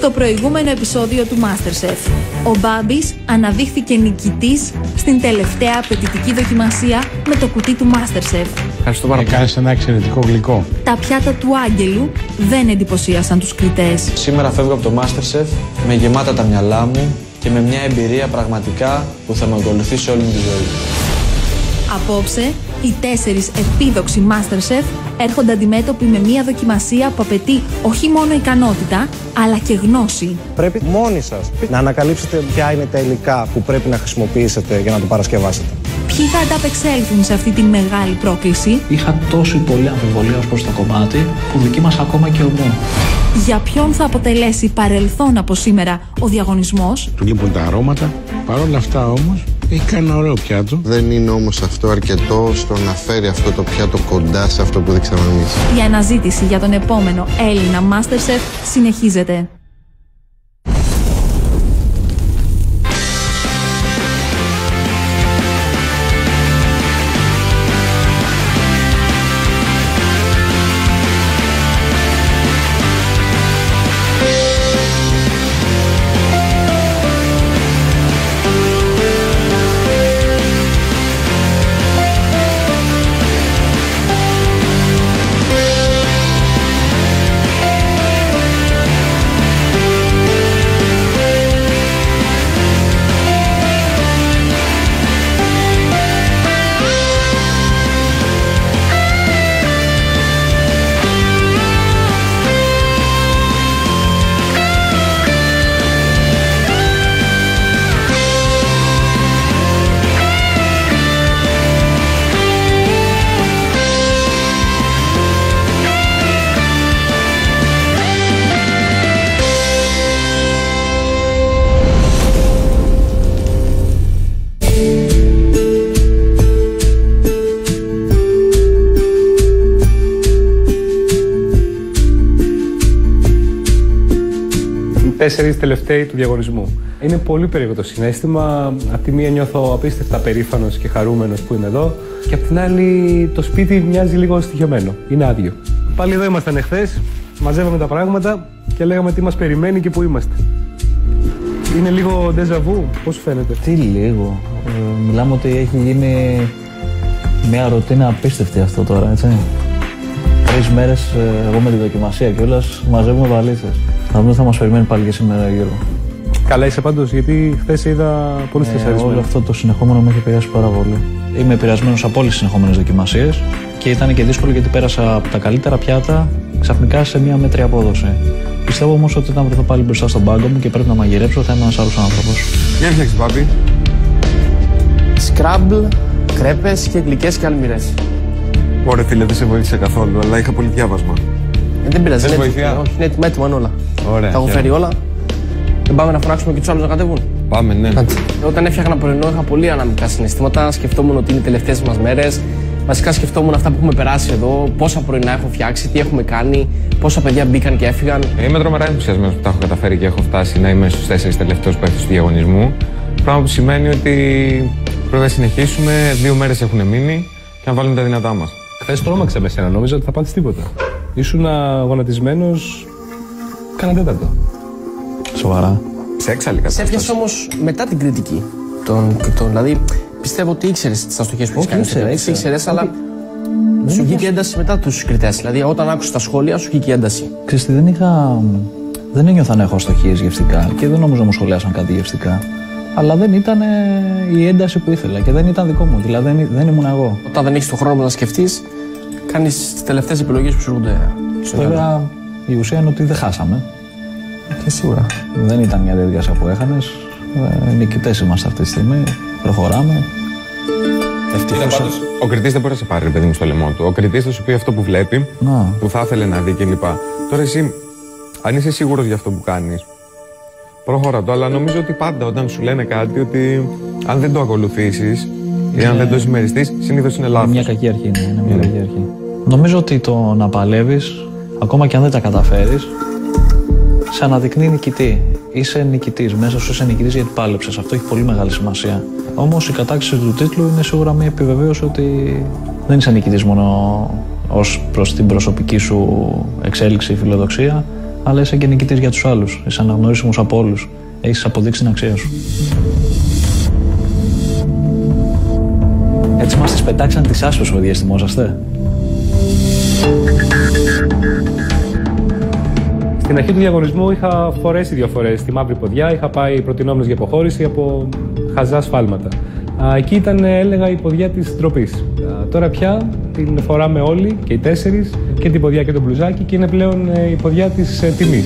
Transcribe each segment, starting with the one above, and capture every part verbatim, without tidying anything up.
Στο προηγούμενο επεισόδιο του MasterChef, ο Μπάμπης αναδείχθηκε νικητής στην τελευταία απαιτητική δοκιμασία με το κουτί του MasterChef. Ευχαριστώ πάρα πολύ. Κάνεις ένα εξαιρετικό γλυκό. Τα πιάτα του Άγγελου δεν εντυπωσίασαν τους κριτές. Σήμερα φεύγω από το MasterChef με γεμάτα τα μυαλά μου και με μια εμπειρία πραγματικά που θα με ακολουθήσει όλη μου τη ζωή. Απόψε, οι τέσσερις επίδοξοι MasterChef έρχονται αντιμέτωποι με μια δοκιμασία που απαιτεί όχι μόνο ικανότητα, αλλά και γνώση. Πρέπει μόνοι σας να ανακαλύψετε ποια είναι τα υλικά που πρέπει να χρησιμοποιήσετε για να το παρασκευάσετε. Ποιοι θα ανταπεξέλθουν σε αυτή τη μεγάλη πρόκληση? Είχα τόσο πολύ αμφιβολία ως προς το κομμάτι που δοκίμασα ακόμα και ομό. Για ποιον θα αποτελέσει παρελθόν από σήμερα ο διαγωνισμός? Του λείπουν τα αρώματα, παρόλα αυτά όμως έχει κάνει ένα ωραίο πιάτο. Δεν είναι όμως αυτό αρκετό στο να φέρει αυτό το πιάτο κοντά σε αυτό που δείξαμε εμείς. Η αναζήτηση για τον επόμενο Έλληνα MasterChef συνεχίζεται. Τέσσερις τελευταίοι του διαγωνισμού. Είναι πολύ περίεργο το συναίσθημα. Απ' τη μία νιώθω απίστευτα περήφανος και χαρούμενος που είμαι εδώ, και απ' την άλλη το σπίτι μοιάζει λίγο στοιχειωμένο. Είναι άδειο. Πάλι εδώ ήμασταν εχθές, μαζεύαμε τα πράγματα και λέγαμε τι μας περιμένει και πού είμαστε. Είναι λίγο déjà vu, πώς φαίνεται? Τι λίγο. Ε, μιλάμε ότι έχει γίνει μια ρουτίνα απίστευτη αυτό τώρα, έτσι. Τρεις μέρες ε, εγώ με τη δοκιμασία κιόλας μαζεύουμε βαλίτσες. Θα δούμε τι θα μας περιμένει πάλι και σήμερα, Γιώργο. Καλά είσαι πάντως, γιατί χθες είδα πολύ στρεσαρισμένο. Ε, όλο αυτό το συνεχόμενο με έχει επηρεάσει πάρα πολύ. Είμαι επηρεασμένος από όλες τις συνεχόμενες δοκιμασίες και ήταν και δύσκολο γιατί πέρασα από τα καλύτερα πιάτα ξαφνικά σε μια μέτρια απόδοση. Πιστεύω όμως ότι όταν βρεθώ πάλι μπροστά στον πάγκο μου και πρέπει να μαγειρέψω, θα είμαι ένας άλλος άνθρωπος. Για φτιάξεις, Μπάμπη. Σκράμπλ, κρέπες και γλυκές και αλμυρές. Ωραία, φίλε, δεν σε βοήθησε καθόλου, αλλά είχα πολύ διάβασμα. Ε, δεν πειράζει, είναι έτοιμο. Όχι, είναι έτοιμα, έτοιμα όλα. Ωραία. Τα έχω φέρει όλα. Δεν πάμε να φωνάξουμε και τους άλλους να κατεβούν? Πάμε, ναι. Όταν έφτιαχνα πρωινό, είχα πολύ αναμικά συναισθήματα. Σκεφτόμουν ότι είναι οι τελευταίες μας μέρες. Βασικά σκεφτόμουν αυτά που έχουμε περάσει εδώ, πόσα πρωινά έχω φτιάξει, τι έχουμε κάνει, πόσα παιδιά μπήκαν και έφυγαν. Είμαι τρομερά ενθουσιασμένος που τα έχω καταφέρει και έχω φτάσει να είμαι στους τέσσερις τελευταίους παίκτες του διαγωνισμού. Πράγμα που σημαίνει ότι πρέπει να συνεχίσουμε, δύο μέρες έχουν μείνει και να βάλουμε τα δυνατά μας. Χθες τρόμαξε με σένα, νόμιζα ότι θα πάθεις τίποτα. Ήσουν γονατισμένος κάνα τέταρτο. Σοβαρά. Σε έξαλλη κατάσταση. Σε έπιασε όμως μετά την κριτική. Τον, τον, δηλαδή πιστεύω ότι ήξερες τις αστοχές που έχεις κάνει. Όχι, ήξερες, αλλά σου βγήκε ένταση μετά τους κριτές. Δηλαδή όταν άκουσες τα σχόλια σου βγήκε ένταση. Ξέρεις τι, δεν είχα. Δεν ένιωθα να έχω αστοχίες γευστικά και δεν νομίζω να μου σχολιάσαν κάτι γευστικά. Αλλά δεν ήταν η ένταση που ήθελα και δεν ήταν δικό μου. Δηλαδή δεν, δεν ήμουν εγώ. Όταν δεν έχεις τον χρόνο να σκεφτείς, κάνεις τις τελευταίες επιλογές που σου έρχονται στο μυαλό. Βέβαια, η ουσία είναι ότι δεν χάσαμε. Και σίγουρα. Δεν ήταν μια διαδικασία που έχανες. Ε, νικητές είμαστε αυτή τη στιγμή. Προχωράμε. Ευτυχώς. Ο κριτής δεν μπορεί να σε πάρει, παιδί μου, στο λαιμό του. Ο κριτής θα σου πει αυτό που βλέπει, να. που θα ήθελε να δει κλπ. Τώρα εσύ, αν είσαι σίγουρος για αυτό που κάνεις, προχώρα το. Αλλά νομίζω ότι πάντα όταν σου λένε κάτι, ότι αν δεν το ακολουθήσεις ή αν δεν το συμμεριστείς, συνήθως είναι λάθος. Μια κακή αρχή είναι. είναι μια κακή αρχή. Νομίζω ότι το να παλεύεις, ακόμα και αν δεν τα καταφέρεις, σε αναδεικνύει νικητή. Είσαι νικητής. Μέσα σου είσαι νικητής γιατί πάλεψες. Αυτό έχει πολύ μεγάλη σημασία. Όμως η κατάκτηση του τίτλου είναι σίγουρα μια επιβεβαίωση ότι δεν είσαι νικητής μόνο ως προς την προσωπική σου εξέλιξη ή φιλοδοξία, αλλά είσαι και νικητής για τους άλλους. Είσαι αναγνωρίσιμος από όλους. Έχεις αποδείξει την αξία σου. Έτσι μας τις πετάξαν τις άσπρες ποδιές, θυμόσαστε? Στην αρχή του διαγωνισμού είχα φορέσει δύο φορές τη μαύρη ποδιά, είχα πάει προτινόμενος για υποχώρηση από χαζά σφάλματα. Εκεί ήταν, έλεγα, η ποδιά της ντροπής. Τώρα πια την φοράμε όλοι και οι τέσσερις, και την ποδιά και το μπλουζάκι, και είναι πλέον η ποδιά της τιμής.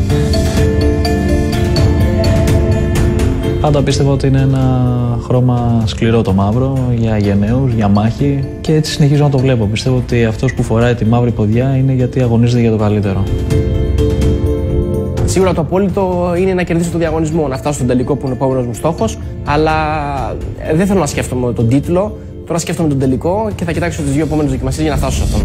Πάντα πίστευα ότι είναι ένα χρώμα σκληρό το μαύρο, για γενναίους, για μάχη, και έτσι συνεχίζω να το βλέπω. Πιστεύω ότι αυτός που φοράει τη μαύρη ποδιά είναι γιατί αγωνίζεται για το καλύτερο. Σίγουρα το απόλυτο είναι να κερδίσω το διαγωνισμό, να φτάσω στον τελικό που είναι ο επόμενος μου στόχος, αλλά δεν θέλω να σκέφτομαι τον τίτλο, τώρα σκέφτομαι τον τελικό και θα κοιτάξω τις δύο επόμενες δοκιμασίες για να φτάσω σε αυτόν.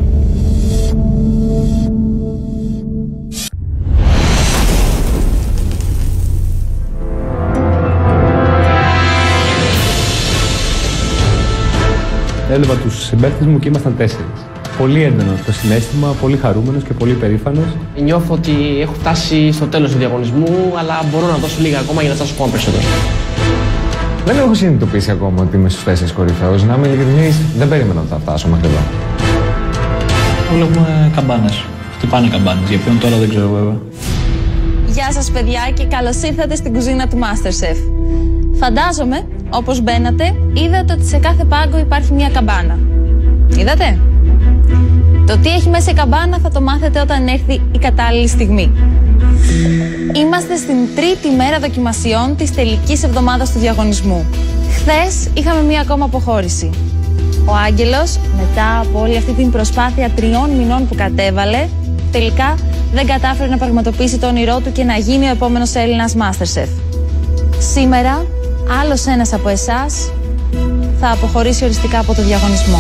Έβλεπα τους συμπαίκτες μου και ήμασταν τέσσερις. Πολύ έντονο το συναίσθημα, πολύ χαρούμενος και πολύ περήφανος. Νιώθω ότι έχω φτάσει στο τέλος του διαγωνισμού, αλλά μπορώ να δώσω λίγα ακόμα για να φτάσω ακόμα περισσότερο. Δεν έχω συνειδητοποιήσει ακόμα ότι είμαι στους τέσσερις κορυφαίους. Να είμαι ειλικρινής, δεν περίμενα ότι θα φτάσω μέχρι εδώ. Βλέπουμε καμπάνες. Χτυπάνε καμπάνες. Για ποιον τώρα δεν ξέρω βέβαια. Γεια σας παιδιά και καλώς ήρθατε στην κουζίνα του MasterChef. Φαντάζομαι, όπως μπαίνατε, είδατε ότι σε κάθε πάγκο υπάρχει μια καμπάνα. Είδατε? Το τι έχει μέσα η καμπάνα θα το μάθετε όταν έρθει η κατάλληλη στιγμή. Είμαστε στην τρίτη μέρα δοκιμασιών της τελικής εβδομάδας του διαγωνισμού. Χθες είχαμε μία ακόμα αποχώρηση. Ο Άγγελος, μετά από όλη αυτή την προσπάθεια τριών μηνών που κατέβαλε, τελικά δεν κατάφερε να πραγματοποιήσει το όνειρό του και να γίνει ο επόμενος Έλληνας MasterChef. Σήμερα, άλλος ένας από εσάς θα αποχωρήσει οριστικά από το διαγωνισμό.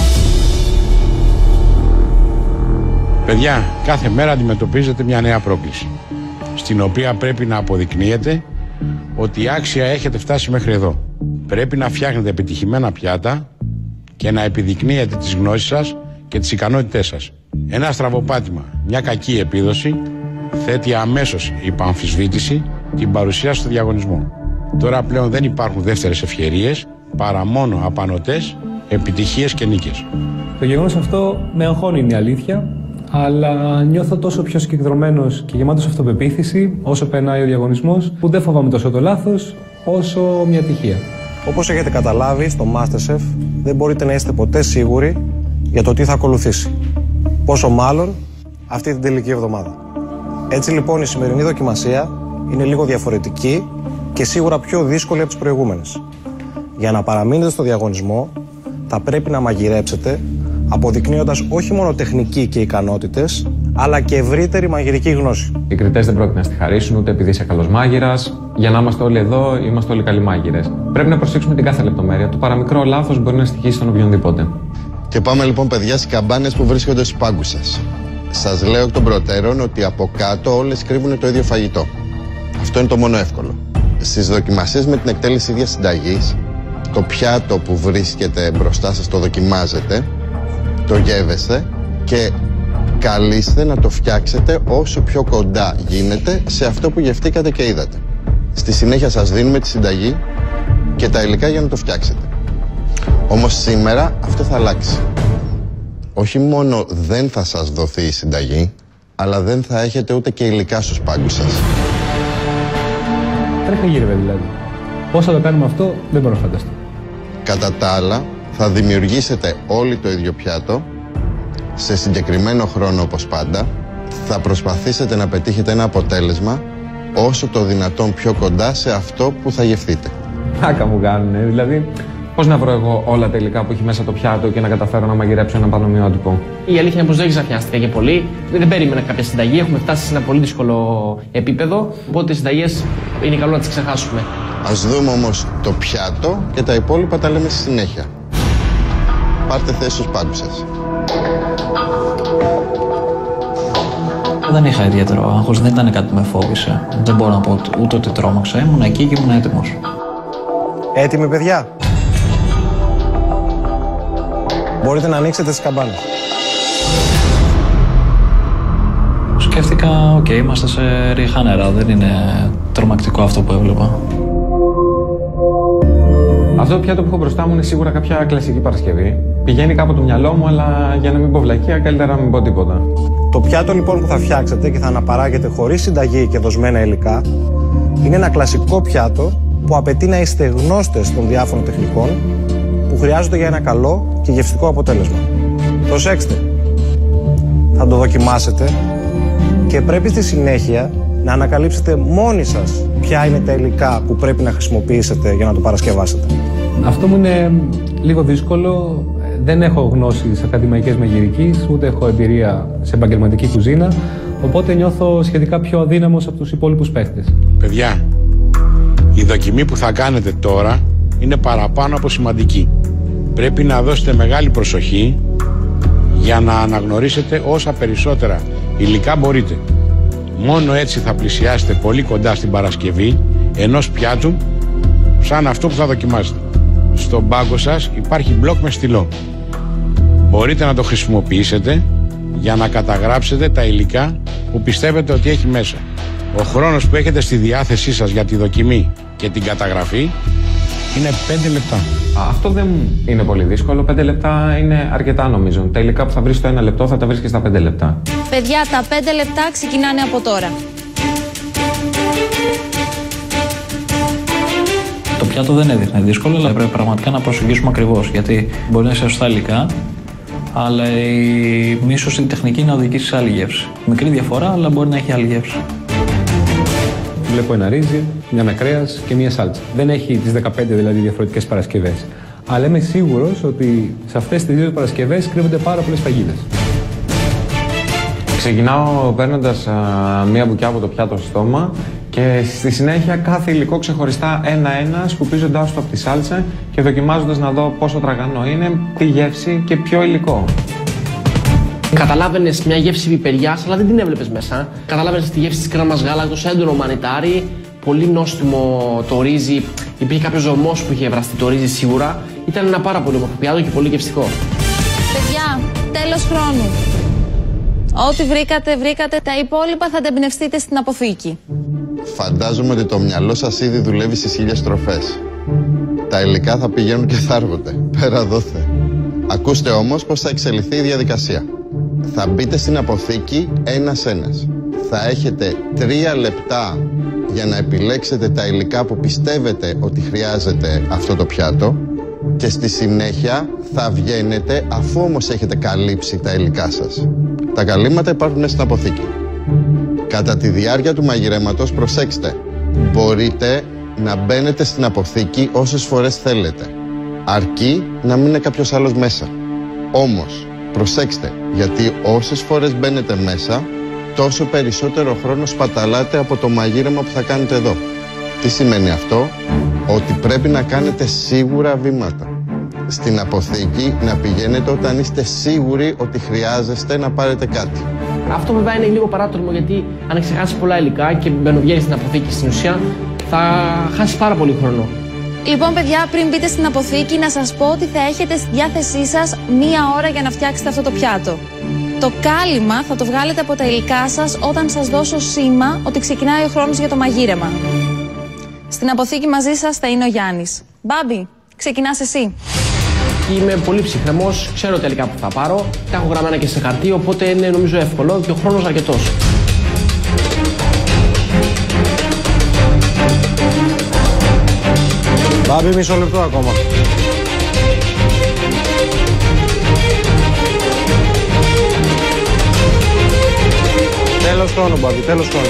Παιδιά, κάθε μέρα αντιμετωπίζετε μια νέα πρόκληση, στην οποία πρέπει να αποδεικνύετε ότι άξια έχετε φτάσει μέχρι εδώ. Πρέπει να φτιάχνετε επιτυχημένα πιάτα και να επιδεικνύετε τις γνώσεις σας και τις ικανότητές σας. Ένα στραβοπάτημα, μια κακή επίδοση, θέτει αμέσως υπό αμφισβήτηση την παρουσία στο διαγωνισμό. Τώρα πλέον δεν υπάρχουν δεύτερες ευκαιρίες, παρά μόνο απανωτές, επιτυχίες και νίκες. Το γεγονός αυτό με αγχώνει, είναι η αλήθεια, αλλά νιώθω τόσο πιο συγκεντρωμένος και γεμάτος αυτοπεποίθηση όσο περνάει ο διαγωνισμός, που δεν φοβάμαι τόσο το λάθος όσο μια τυχεία. Όπως έχετε καταλάβει, στο MasterChef δεν μπορείτε να είστε ποτέ σίγουροι για το τι θα ακολουθήσει. Πόσο μάλλον αυτή την τελική εβδομάδα. Έτσι λοιπόν η σημερινή δοκιμασία είναι λίγο διαφορετική και σίγουρα πιο δύσκολη από τις προηγούμενες. Για να παραμείνετε στο διαγωνισμό θα πρέπει να μαγειρέψετε, αποδεικνύοντας όχι μόνο τεχνική και ικανότητες, αλλά και ευρύτερη μαγειρική γνώση. Οι κριτές δεν πρόκειται να στη χαρίσουν ούτε επειδή είσαι καλός μάγειρας. Για να είμαστε όλοι εδώ, είμαστε όλοι καλοί μάγειρες. Πρέπει να προσέξουμε την κάθε λεπτομέρεια. Το παραμικρό λάθος μπορεί να στοιχήσει τον οποιονδήποτε. Και πάμε λοιπόν, παιδιά, στις καμπάνες που βρίσκονται στους πάγκους σας. Σας λέω εκ των προτέρων ότι από κάτω όλες κρύβουν το ίδιο φαγητό. Αυτό είναι το μόνο εύκολο. Στις δοκιμασίες με την εκτέλεση ίδιας συνταγής, το πιάτο που βρίσκεται μπροστά σας το δοκιμάζετε, το γεύεστε και καλείστε να το φτιάξετε όσο πιο κοντά γίνεται σε αυτό που γευτήκατε και είδατε. Στη συνέχεια σας δίνουμε τη συνταγή και τα υλικά για να το φτιάξετε. Όμως σήμερα αυτό θα αλλάξει. Όχι μόνο δεν θα σας δοθεί η συνταγή, αλλά δεν θα έχετε ούτε και υλικά στους πάγκους σας. Τρέχα γύρευε δηλαδή. Πώς θα το κάνουμε αυτό, δεν μπορώ να φανταστώ. Κατά τα άλλα, θα δημιουργήσετε όλοι το ίδιο πιάτο, σε συγκεκριμένο χρόνο όπως πάντα, θα προσπαθήσετε να πετύχετε ένα αποτέλεσμα όσο το δυνατόν πιο κοντά σε αυτό που θα γευτείτε. Άκα μου κάνουνε, δηλαδή πώς να βρω εγώ όλα τα υλικά που έχει μέσα το πιάτο και να καταφέρω να μαγειρέψω ένα πανομοιότυπο. Η αλήθεια είναι πως δεν ξαφνιάστηκα και πολύ. Δεν περίμενα κάποια συνταγή. Έχουμε φτάσει σε ένα πολύ δύσκολο επίπεδο. Οπότε οι συνταγές είναι καλό να τις ξεχάσουμε. Ας δούμε όμως το πιάτο και τα υπόλοιπα τα λέμε στη συνέχεια. Πάρτε θέση στους πάγκους σας. Δεν είχα ιδιαίτερο άγχος, δεν ήταν κάτι που με φόβησε. Δεν μπορώ να πω ούτε ότι τρόμαξα. Ήμουν εκεί και ήμουν έτοιμος. Έτοιμοι, παιδιά? Μπορείτε να ανοίξετε τις καμπάνες. Σκέφτηκα Γενικά, οκ, okay, είμαστε σε ριχά νερά. Δεν είναι τρομακτικό αυτό που έβλεπα. Αυτό το πιάτο που έχω μπροστά μου είναι σίγουρα κάποια κλασική Παρασκευή. Πηγαίνει κάπου το μυαλό μου, αλλά για να μην πω βλακεία, καλύτερα να μην πω τίποτα. Το πιάτο λοιπόν που θα φτιάξετε και θα αναπαράγετε χωρίς συνταγή και δοσμένα υλικά είναι ένα κλασικό πιάτο που απαιτεί να είστε γνώστες των διάφορων τεχνικών που χρειάζονται για ένα καλό και γευστικό αποτέλεσμα. Προσέξτε, θα το δοκιμάσετε και πρέπει στη συνέχεια να ανακαλύψετε μόνοι σας ποια είναι τα υλικά που πρέπει να χρησιμοποιήσετε για να το παρασκευάσετε. Αυτό μου είναι λίγο δύσκολο. Δεν έχω γνώσεις ακαδημαϊκές μαγειρικής, ούτε έχω εμπειρία σε επαγγελματική κουζίνα, οπότε νιώθω σχετικά πιο αδύναμος από τους υπόλοιπους παίχτες. Παιδιά, η δοκιμή που θα κάνετε τώρα είναι παραπάνω από σημαντική. Πρέπει να δώσετε μεγάλη προσοχή για να αναγνωρίσετε όσα περισσότερα υλικά μπορείτε. Μόνο έτσι θα πλησιάσετε πολύ κοντά στην Παρασκευή ενός πιάτου σαν αυτό που θα δοκιμάσετε. Στον πάγκο σας υπάρχει μπλοκ με στυλό. Μπορείτε να το χρησιμοποιήσετε για να καταγράψετε τα υλικά που πιστεύετε ότι έχει μέσα. Ο χρόνος που έχετε στη διάθεσή σας για τη δοκιμή και την καταγραφή είναι πέντε λεπτά. Αυτό δεν είναι πολύ δύσκολο. πέντε λεπτά είναι αρκετά νομίζω. Τα υλικά που θα βρεις στο ένα λεπτό θα τα βρεις και στα πέντε λεπτά. Παιδιά, τα πέντε λεπτά ξεκινάνε από τώρα. Το πιάτο δεν έδειχνε δύσκολο, αλλά πρέπει πραγματικά να προσεγγίσουμε ακριβώς. Γιατί μπορεί να είσαι σωστά υλικά, αλλά η μη σωστή τεχνική να οδηγήσει σε άλλη γεύση. Μικρή διαφορά, αλλά μπορεί να έχει άλλη γεύση. Βλέπω ένα ρύζι, μια με κρέας και μια σάλτσα. Δεν έχει τις δεκαπέντε δηλαδή διαφορετικές Παρασκευές. Αλλά είμαι σίγουρος ότι σε αυτές τις δύο Παρασκευές κρύβονται πάρα πολλές φαγίδες. Ξεκινάω παίρνοντας μία μπουκιά από το πιάτο στο στόμα και στη συνέχεια κάθε υλικό ξεχωριστά ένα-ένα, σκουπίζοντάς το από τη σάλτσα και δοκιμάζοντας να δω πόσο τραγανό είναι, τι γεύση και ποιο υλικό. Καταλάβαινες μια γεύση πιπεριάς, αλλά δεν την έβλεπες μέσα. Καταλάβαινες τη γεύση της κρέμας γάλακτος, έντονο μανιτάρι, πολύ νόστιμο το ρύζι. Υπήρχε κάποιο ζωμός που είχε βραστεί το ρύζι σίγουρα. Ήταν ένα πάρα πολύ όμορφο πιάτο και πολύ γευστικό. Παιδιά, τέλος χρόνου. Ό,τι βρήκατε, βρήκατε. Τα υπόλοιπα θα τα εμπνευστείτε στην αποθήκη. Φαντάζομαι ότι το μυαλό σας ήδη δουλεύει στις χίλιες στροφές. Τα υλικά θα πηγαίνουν και θα έρχονται, πέρα δόθε. Ακούστε όμως πώς θα εξελιχθεί η διαδικασία. Θα μπείτε στην αποθήκη ένας-ένας. Θα έχετε τρία λεπτά για να επιλέξετε τα υλικά που πιστεύετε ότι χρειάζεται αυτό το πιάτο και στη συνέχεια θα βγαίνετε αφού όμως έχετε καλύψει τα υλικά σας. Τα καλύματα υπάρχουν στην αποθήκη. Κατά τη διάρκεια του μαγειρέματος, προσέξτε, μπορείτε να μπαίνετε στην αποθήκη όσες φορές θέλετε. Αρκεί να μην είναι κάποιος άλλος μέσα. Όμως, προσέξτε, γιατί όσες φορές μπαίνετε μέσα, τόσο περισσότερο χρόνο σπαταλάτε από το μαγείρεμα που θα κάνετε εδώ. Τι σημαίνει αυτό? Ότι πρέπει να κάνετε σίγουρα βήματα. Στην αποθήκη να πηγαίνετε όταν είστε σίγουροι ότι χρειάζεστε να πάρετε κάτι. Αυτό βέβαια είναι λίγο παράτολμο, γιατί αν ξεχάσεις πολλά υλικά και μπαινοβγαίνεις στην αποθήκη στην ουσία, θα χάσεις πάρα πολύ χρόνο. Λοιπόν, παιδιά, πριν μπείτε στην αποθήκη, να σας πω ότι θα έχετε στη διάθεσή σας μία ώρα για να φτιάξετε αυτό το πιάτο. Το κάλυμα θα το βγάλετε από τα υλικά σας όταν σας δώσω σήμα ότι ξεκινάει ο χρόνος για το μαγείρεμα. Στην αποθήκη μαζί σας θα είναι ο Γιάννης. Μπάμπη, ξεκινάς εσύ. Είμαι πολύ ψυχρεμός, ξέρω τα υλικά που θα πάρω, τα έχω γραμμένα και σε χαρτί, οπότε είναι νομίζω εύκολο και ο χρόνος αρκετός. Μπάμπη, μισό λεπτό ακόμα. Τέλος χρόνου, Μπάμπη, τέλος χρόνου.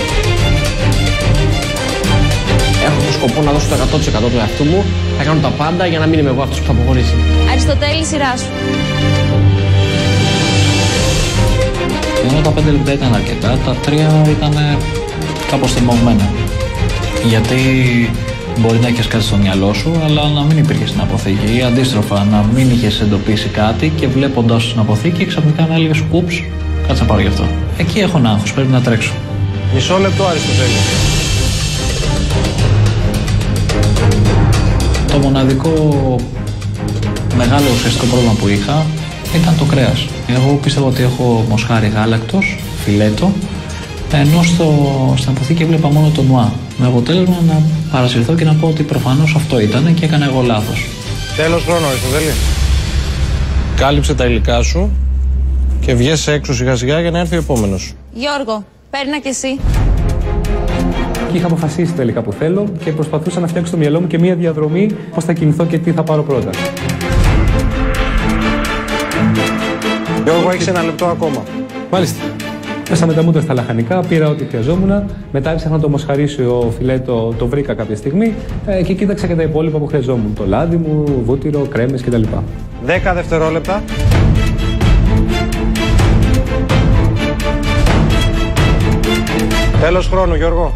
Έχω το σκοπό να δώσω το εκατό τοις εκατό του εαυτού μου, θα κάνω τα πάντα για να μην είμαι εγώ αυτός που θα αποχωρήσει. Αριστοτέλη, σειρά σου. Ενώ τα πέντε λεπτά ήταν αρκετά, τα τρία ήταν κάπως θυμωμένα. Γιατί μπορεί να έχεις κάτι στο μυαλό σου, αλλά να μην υπήρχε στην αποθήκη. Ή αντίστροφα, να μην είχες εντοπίσει κάτι και βλέποντας την αποθήκη, ξαφνικά να έλεγες «Ούψ, κάτσε να πάρω γι' αυτό». Εκεί έχω ένα άγχος, πρέπει να τρέξω. Μισό λεπτό, Αριστοτέλη. Το μοναδικό μεγάλο ουσιαστικό πρόβλημα που είχα ήταν το κρέας. Εγώ πίστευα ότι έχω μοσχάρι γάλακτος, φιλέτο, Ενώ στο, στην αποθήκη έβλεπα μόνο το νουά. Με αποτέλεσμα να παρασυρθώ και να πω ότι προφανώς αυτό ήταν και έκανα εγώ λάθος. Τέλος χρόνο, Αριστοτέλη. Κάλυψε τα υλικά σου και βγες έξω σιγά σιγά για να έρθει ο επόμενος. Γιώργο, παίρνα κι εσύ. Και είχα αποφασίσει τελικά που θέλω και προσπαθούσα να φτιάξω στο μυαλό μου και μία διαδρομή πώς θα κινηθώ και τι θα πάρω πρώτα. Γιώργο, έχεις ένα λεπτό ακόμα. Μάλιστα. Μέσα με τα μούτρα στα λαχανικά, πήρα ό,τι χρειαζόμουν. Μετά έψαχνα να το μοσχαρίσιο φιλέτο, το βρήκα κάποια στιγμή ε, και κοίταξα και τα υπόλοιπα που χρειαζόμουν. Το λάδι μου, βούτυρο, κρέμες κτλ. Δέκα δευτερόλεπτα. Τέλος χρόνου, Γιώργο.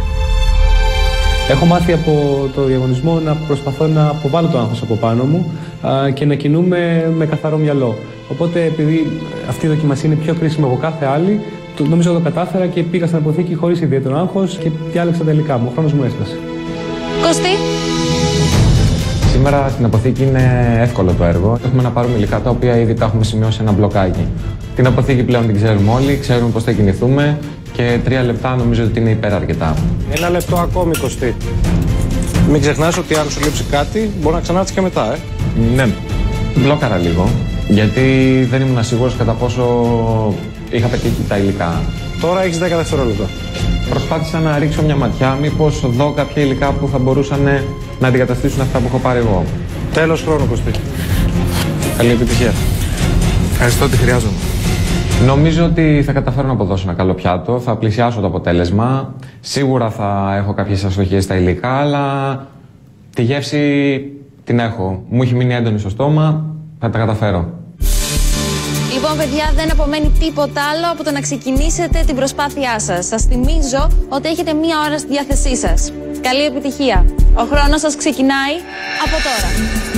Έχω μάθει από το διαγωνισμό να προσπαθώ να αποβάλω το άγχος από πάνω μου α, και να κινούμε με καθαρό μυαλό. Οπότε, επειδή αυτή η δοκιμασία είναι πιο κρίσιμη από κάθε άλλη, το, νομίζω το κατάφερα και πήγα στην αποθήκη χωρίς ιδιαίτερο άγχος και διάλεξα τα υλικά μου. Ο χρόνος μου έσπασε. Κωστή. Σήμερα στην αποθήκη είναι εύκολο το έργο. Έχουμε να πάρουμε υλικά τα οποία ήδη τα έχουμε σημειώσει ένα μπλοκάκι. Την αποθήκη πλέον την ξέρουμε όλοι, ξέρουμε πώς θα κινηθούμε και τρία λεπτά νομίζω ότι είναι υπεραρκετά. Ένα λεπτό ακόμη, Κωστή. Μην ξεχνάς ότι αν σου λείψει κάτι, μπορεί να ξανάρθεις και μετά, ε. Ναι, μπλόκαρα λίγο, γιατί δεν ήμουν σίγουρος κατά πόσο είχα πετύχει τα υλικά. Τώρα έχεις δέκα δευτερόλεπτα. Προσπάθησα να ρίξω μια ματιά, μήπως δω κάποια υλικά που θα μπορούσαν να αντικαταστήσουν αυτά που έχω πάρει εγώ. Τέλος χρόνου, Κωστή. Καλή επιτυχία. Ευχαριστώ, τι χρειάζομαι. Νομίζω ότι θα καταφέρω να αποδώσω ένα καλό πιάτο, θα πλησιάσω το αποτέλεσμα. Σίγουρα θα έχω κάποιες αστοχίες στα υλικά, αλλά τη γεύση την έχω. Μου έχει μείνει έντονη στο στόμα, θα τα καταφέρω. Λοιπόν, παιδιά, δεν απομένει τίποτα άλλο από το να ξεκινήσετε την προσπάθειά σας. Σας θυμίζω ότι έχετε μία ώρα στη διάθεσή σας. Καλή επιτυχία. Ο χρόνος σας ξεκινάει από τώρα.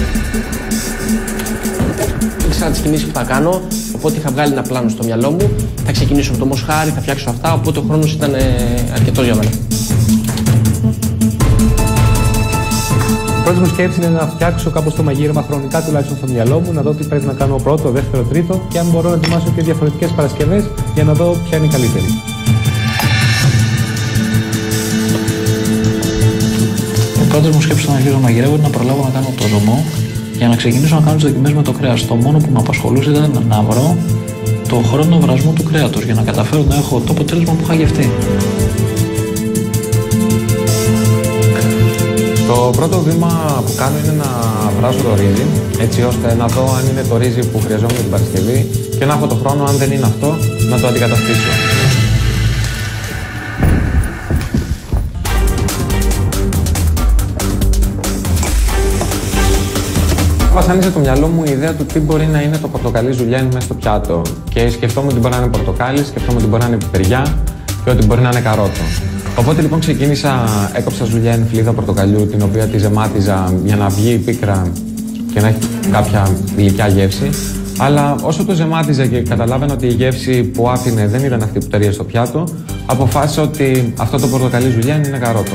Ήξερα τις κινήσεις που θα κάνω, οπότε είχα βγάλει ένα πλάνο στο μυαλό μου. Θα ξεκινήσω από το μοσχάρι, θα φτιάξω αυτά, οπότε ο χρόνος ήταν ε, αρκετός για μένα. Η πρώτη μου σκέψη είναι να φτιάξω κάπως το μαγείρεμα χρονικά τουλάχιστον στο μυαλό μου, να δω τι πρέπει να κάνω πρώτο, δεύτερο, τρίτο και αν μπορώ να ετοιμάσω και διαφορετικές παρασκευές για να δω ποια είναι η καλύτερη. Η πρώτη μου σκέψη όταν αρχίζω να μαγειρεύω είναι να προλάβω να κάνω το ζωμό για να ξεκινήσω να κάνω τις δοκιμές με το κρέας. Το μόνο που με απασχολούσε ήταν να βρω το χρόνο βρασμού του κρέατος για να καταφέρω να έχω το αποτέλεσμα που είχα γευτεί. Το πρώτο βήμα που κάνω είναι να βράσω το ρύζι, έτσι ώστε να δω αν είναι το ρύζι που χρειαζόμουν την Παρασκευή και να έχω το χρόνο, αν δεν είναι αυτό, να το αντικαταστήσω. Βασάνιζε το μυαλό μου η ιδέα του τι μπορεί να είναι το πορτοκαλί ζουλιέν μέσα στο πιάτο. Και σκεφτόμουν ότι μπορεί να είναι πορτοκάλι, σκεφτόμουν ότι μπορεί να είναι πιπεριά και ότι μπορεί να είναι καρότο. Οπότε λοιπόν ξεκίνησα, έκοψα ζουλιέν φλίδα πορτοκαλιού, την οποία τη ζεμάτιζα για να βγει πίκρα και να έχει κάποια γλυκιά γεύση. Αλλά όσο το ζεμάτιζα και καταλάβαινα ότι η γεύση που άφηνε δεν ήταν αυτή που ταιριάζει στο πιάτο, αποφάσισα ότι αυτό το πορτοκαλί ζουλιέν είναι καρότο.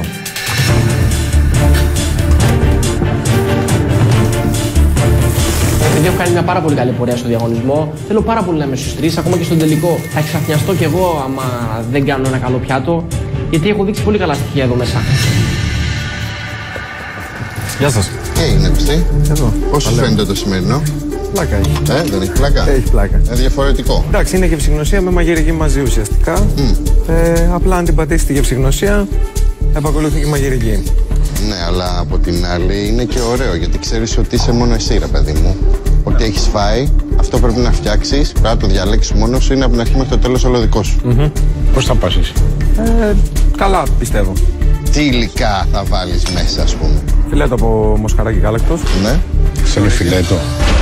Επειδή έχω κάνει μια πάρα πολύ καλή πορεία στο διαγωνισμό, θέλω πάρα πολύ να είμαι στους τρεις, ακόμα και στον τελικό. Θα εξαφνιαστώ κι εγώ άμα δεν κάνω ένα καλό πιάτο, γιατί έχω δείξει πολύ καλά στοιχεία εδώ μέσα. Γεια σας. Τι έγινε, Κωστή? Εδώ. Πώς σου φαίνεται το σημερινό? Πλάκα έχει. Ε, δεν έχει πλάκα. Έχει πλάκα. Ε, διαφορετικό. Εντάξει, είναι γευσηγνωσία με μαγειρική μαζί ουσιαστικά. Mm. Ε, απλά αν την πατήσει τη γευσηγνωσία, επακολουθεί και η μαγειρική. Ναι, αλλά από την άλλη είναι και ωραίο, γιατί ξέρεις ότι είσαι μόνο εσύ, ρε παιδί μου. Ότι έχεις φάει, αυτό πρέπει να φτιάξεις, πρέπει να το διαλέξεις μόνος σου, είναι από την αρχή μέχρι το τέλος όλο δικό σου. Mm-hmm. Πώς θα πας εσύ? Ε, καλά, πιστεύω. Τι υλικά θα βάλεις μέσα, ας πούμε? Φιλέτο από μοσχαράκι γάλακτος. Ναι. Θέλει φιλέτο.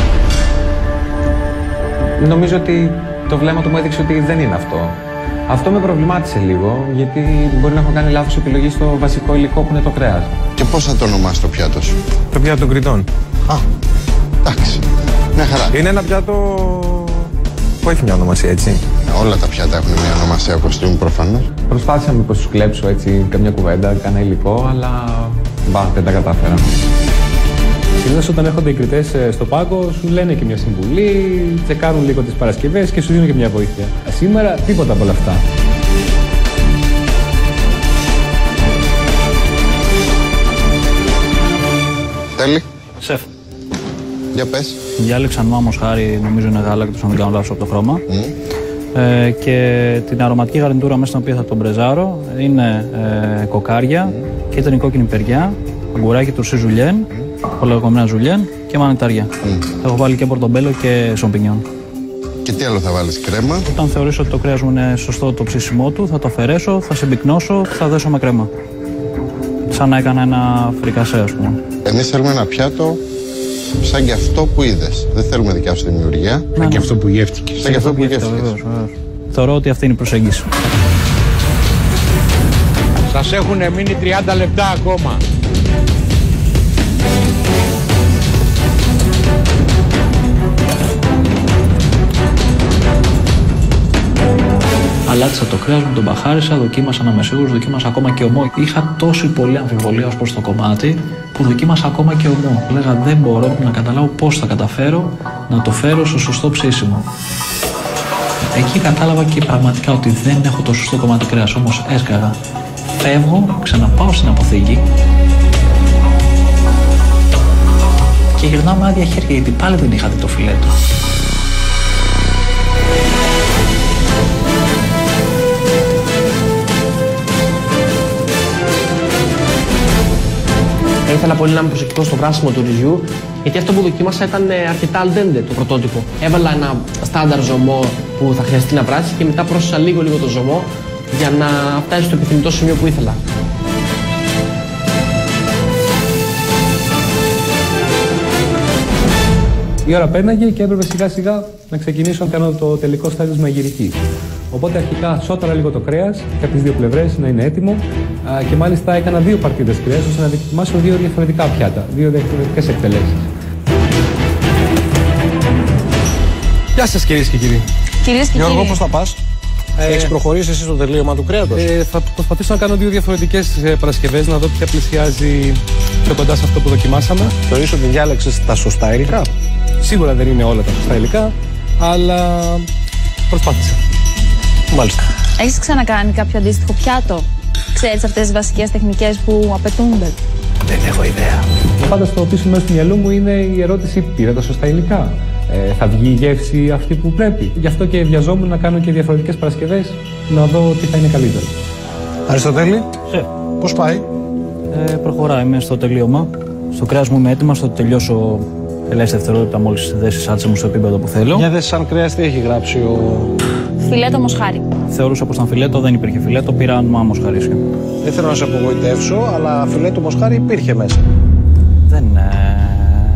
Νομίζω ότι το βλέμμα του μου έδειξε ότι δεν είναι αυτό. Αυτό με προβλημάτισε λίγο, γιατί μπορεί να έχω κάνει λάθος επιλογή στο βασικό υλικό που είναι το κρέας. Και πώς θα το ονομάσεις το πιάτο σου? Το πιάτο των Κρητών. Α, εντάξει. Μια χαρά. Είναι ένα πιάτο που έχει μια ονομασία, έτσι. Όλα τα πιάτα έχουν μια ονομασία, κοστούμου προφανώς. Προσπάθησα μήπως τους κλέψω έτσι καμιά κουβέντα, κάνα υλικό, αλλά μπα, δεν τα κατάφερα. Συνήθως όταν έρχονται οι κριτές στο πάγκο, σου λένε και μια συμβουλή, τσεκάρουν λίγο τις Παρασκευές και σου δίνουν και μια βοήθεια. Σήμερα τίποτα από όλα αυτά. Τέλει. Σεφ. Για πες. Διάλεξαν μάμος χάρη, νομίζω είναι γάλακτος, αν δεν κάνω λάθος από το χρώμα. Mm. Ε, και την αρωματική γαρνιτούρα μέσα στην οποία θα τον μπρεζάρω είναι ε, κοκάρια, mm. κίτρινη κόκκινη περιά, αγκουράκι του ζουλιέν, mm. ολοκομμένα ζουλιέν και μανιτάρια. Mm. Έχω βάλει και πορτομπέλο και σομπινιόν. Και τι άλλο θα βάλεις, κρέμα? Όταν θεωρήσω ότι το κρέας μου είναι σωστό το ψήσιμό του, θα το αφαιρέσω, θα συμπυκνώσω, θα δέσω με κρέμα. Σαν να έκανα ένα φρικασέ, ας πούμε. Εμείς θέλουμε ένα πιάτο σαν και αυτό που είδες. Δεν θέλουμε δικιά σου δημιουργία. Σαν και αυτό που γεύτηκες. Σαν και αυτό που γεύτηκες. Θεωρώ ότι αυτή είναι η προσέγγιση. Σας έχουν μείνει τριάντα λεπτά ακόμα. Αλάτισα το κρέας μου, τον μπαχάρισα, δοκίμασα να είμαι σίγουρος, δοκίμασα ακόμα και ομό. Είχα τόση πολλή αμφιβολία ως προς το κομμάτι που δοκίμασα ακόμα και ομό. Λέγα δεν μπορώ να καταλάβω πώς θα καταφέρω να το φέρω στο σωστό ψήσιμο. Εκεί κατάλαβα και πραγματικά ότι δεν έχω το σωστό κομμάτι κρέας, όμως έσκαγα. Φεύγω, ξαναπάω στην αποθήκη και γυρνάω με άδεια χέρια γιατί πάλι δεν είχα δει το φιλέτο. Ήθελα πολύ να είμαι προσεκτικός στο βράσιμο του ρυζιού, γιατί αυτό που δοκίμασα ήταν αρκετά al dente το πρωτότυπο. Έβαλα ένα στάνταρ ζωμό που θα χρειαστεί να βράσει και μετά πρόσθεσα λίγο λίγο το ζωμό για να φτάσει στο επιθυμητό σημείο που ήθελα. Η ώρα πέρναγε και έπρεπε σιγά σιγά να ξεκινήσω να κάνω το τελικό στάδιο της μαγειρικής. Οπότε αρχικά σώταρα λίγο το κρέας και από τις δύο πλευρές να είναι έτοιμο και μάλιστα έκανα δύο παρτίδες κρέας ώστε να δοκιμάσω δύο διαφορετικά πιάτα, δύο διαφορετικές εκτελέσεις. Γεια σας κυρίες και κύριοι. Κυρίες και Γιώργο, κύριοι. πώς θα πας? Ε, Έχεις προχωρήσει εσύ στο τελείωμα του κρέατος? Ε, θα προσπαθήσω να κάνω δύο διαφορετικές παρασκευές, να δω ποια πλησιάζει πιο κοντά σε αυτό που δοκιμάσαμε. Θεωρείς ότι διάλεξες τα σωστά υλικά? Σίγουρα δεν είναι όλα τα σωστά υλικά, αλλά προσπάθησα. Μάλιστα. Έχεις ξανακάνει κάποιο αντίστοιχο πιάτο? Ξέρεις αυτές τις βασικές τεχνικές που απαιτούνται? Δεν έχω ιδέα. Πάντα στο πίσω μέρος του μυαλού μου είναι η ερώτηση: πήρα τα σωστά υλικά? Ε, θα βγει η γεύση αυτή που πρέπει? Γι' αυτό και βιαζόμουν να κάνω και διαφορετικές παρασκευές, να δω τι θα είναι καλύτερο. Αριστοτέλη, Σεφ. πώς πάει? Ε, προχωράει, είμαι στο τελείωμα. Στο κρέας μου είμαι έτοιμα, στο τελειώσω ελάχιστα δευτερόλεπτα μόλις δέσει η σάλτσα μου στο επίπεδο που θέλω. Για δες αν κρέας τι έχει γράψει ο... Φιλέτο μοσχάρι. Θεωρούσα πως ήταν φιλέτο, δεν υπήρχε φιλέτο, πήρα μα μοσχαρίσιο. Δεν θέλω να σε απογοητεύσω, αλλά φιλέτο μοσχάρι υπήρχε μέσα. Δεν. Ε...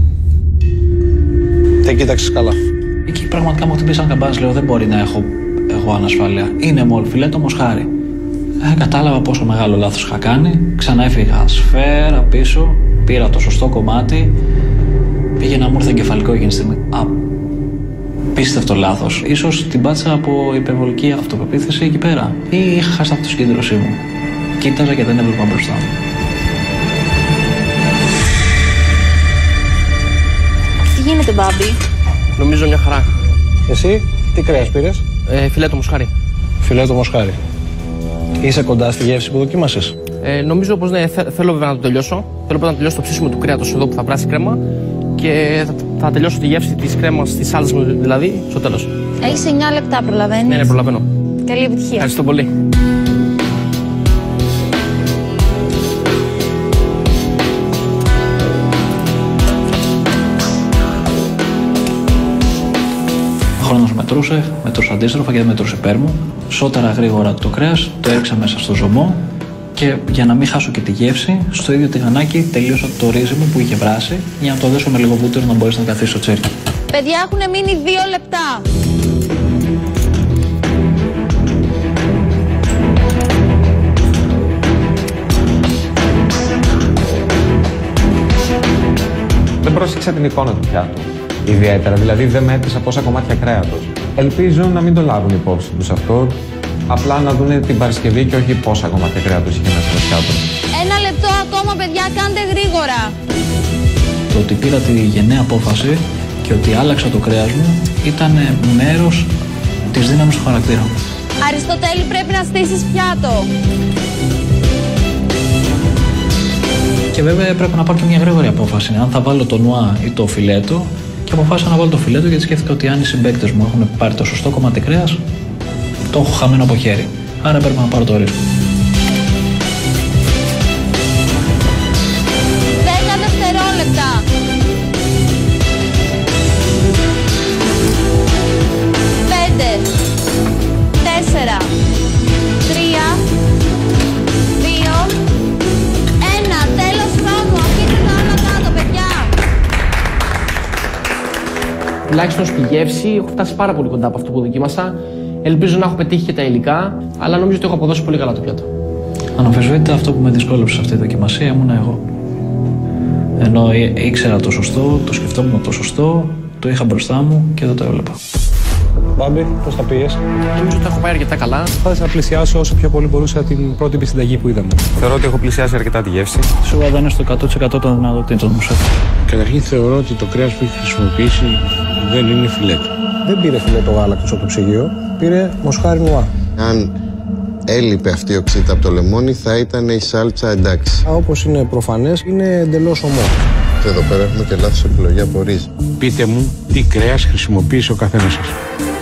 Δεν κοίταξες καλά. Εκεί πραγματικά μου χτυπήσαν καμπάνες, λέω δεν μπορεί να έχω εγώ ανασφάλεια. Είναι μόνο φιλέτο μοσχάρι. Ε, κατάλαβα πόσο μεγάλο λάθος είχα κάνει. Ξανά έφυγα σφαίρα πίσω, πήρα το σωστό κομμάτι. Πήγε να μου έρθει εγκεφαλικό εκείνη τη στιγμή. Απίστευτο λάθος. Ίσως την πάτησα από υπερβολική αυτοπεποίθηση εκεί πέρα. Ή είχα χάσει αυτή τη συγκέντρωσή μου. Κοίταζα και δεν έβλεπα μπροστά μου. Τι γίνεται, Μπάμπη? Νομίζω μια χαρά. Εσύ, τι κρέας πήρες? Ε, φιλέτο μοσχάρι. Φιλέτο μοσχάρι. Είσαι κοντά στη γεύση που δοκίμασες? Ε, νομίζω πως ναι, θε, θέλω βέβαια να το τελειώσω. Θέλω πρώτα να τελειώσω το ψήσιμο του κρέατος εδώ που θα βράσει κρέμα και θα, θα τελειώσω τη γεύση της κρέμας, της σάλτσας μου δηλαδή, στο τέλος. Έχεις εννιά λεπτά, προλαβαίνεις? Ναι, ναι, προλαβαίνω. Καλή επιτυχία. Ευχαριστώ πολύ. Ο χρόνος μετρούσε, μετρούσε αντίστροφα και δεν μετρούσε υπέρ μου. Σώταρα γρήγορα το κρέας, το έριξα μέσα στο ζωμό και για να μην χάσω και τη γεύση, στο ίδιο τηγανάκι τελείωσα το ρύζι μου που είχε βράσει για να το δέσω με λίγο βούτυρο να μπορέσει να καθίσει στο τσέρκι. Παιδιά, έχουν μείνει δύο λεπτά. Δεν πρόσεξα την εικόνα του πιάτου. Ιδιαίτερα, δηλαδή δεν μέτρησα πόσα κομμάτια κρέατος. Ελπίζω να μην το λάβουν υπόψη τους αυτό. Απλά να δουν την Παρασκευή και όχι πόσα κομμάτια κρέατος είχε μέσα στο πιάτο. Ένα λεπτό ακόμα, παιδιά, κάντε γρήγορα. Το ότι πήρα τη γενναία απόφαση και ότι άλλαξα το κρέας μου ήταν μέρος της δύναμης του χαρακτήρα μου. Αριστοτέλη, πρέπει να στήσεις πιάτο. Και βέβαια έπρεπε να πάρω και μια γρήγορη απόφαση. Αν θα βάλω το νουά ή το φιλέτο. Και αποφάσισα να βάλω το φιλέτο γιατί σκέφτηκα ότι αν οι συμπαίκτες μου έχουν πάρει το σωστό κομμάτι κρέας, το έχω χαμένο από χέρι. Άρα έπρεπε να πάρω το ρίσκο. δέκα δευτερόλεπτα. πέντε, τέσσερα, τρία, δύο, ένα. Τέλος χρόνου. Αφήστε τα όλα κάτω, παιδιά. Τουλάχιστον στη γεύση έχω φτάσει πάρα πολύ κοντά από αυτό που δοκίμασα. Ελπίζω να έχω πετύχει και τα υλικά, αλλά νομίζω ότι έχω αποδώσει πολύ καλά το πιάτο. Αναμφισβήτητα αυτό που με δυσκόλεψε σε αυτή τη δοκιμασία ήμουν εγώ. Ενώ ήξερα το σωστό, το σκεφτόμουν το σωστό, το είχα μπροστά μου και δεν το έβλεπα. Μπάμπη, πώς τα πήγες? Νομίζω ότι έχω πάει αρκετά καλά. Προσπάθησα να πλησιάσω όσο πιο πολύ μπορούσα την πρώτη συνταγή που είδαμε. Θεωρώ ότι έχω πλησιάσει αρκετά τη γεύση. Σίγουρα δεν είναι στο εκατό τοις εκατό των δυνατοτήτων μου, σεφ. Καταρχήν θεωρώ ότι το κρέας που έχει χρησιμοποιήσει δεν είναι φιλέτο. Δεν πήρε φιλέτο γάλακτος από το ψυγείο, πήρε μοσχάρι νουά. Αν έλειπε αυτή η οξύτα από το λεμόνι, θα ήταν η σάλτσα εντάξει. Όπως είναι προφανές, είναι εντελώς ομό. Εδώ πέρα έχουμε και λάθος επιλογή από ρύζι. Πείτε μου τι κρέας χρησιμοποίησε ο καθένας σας.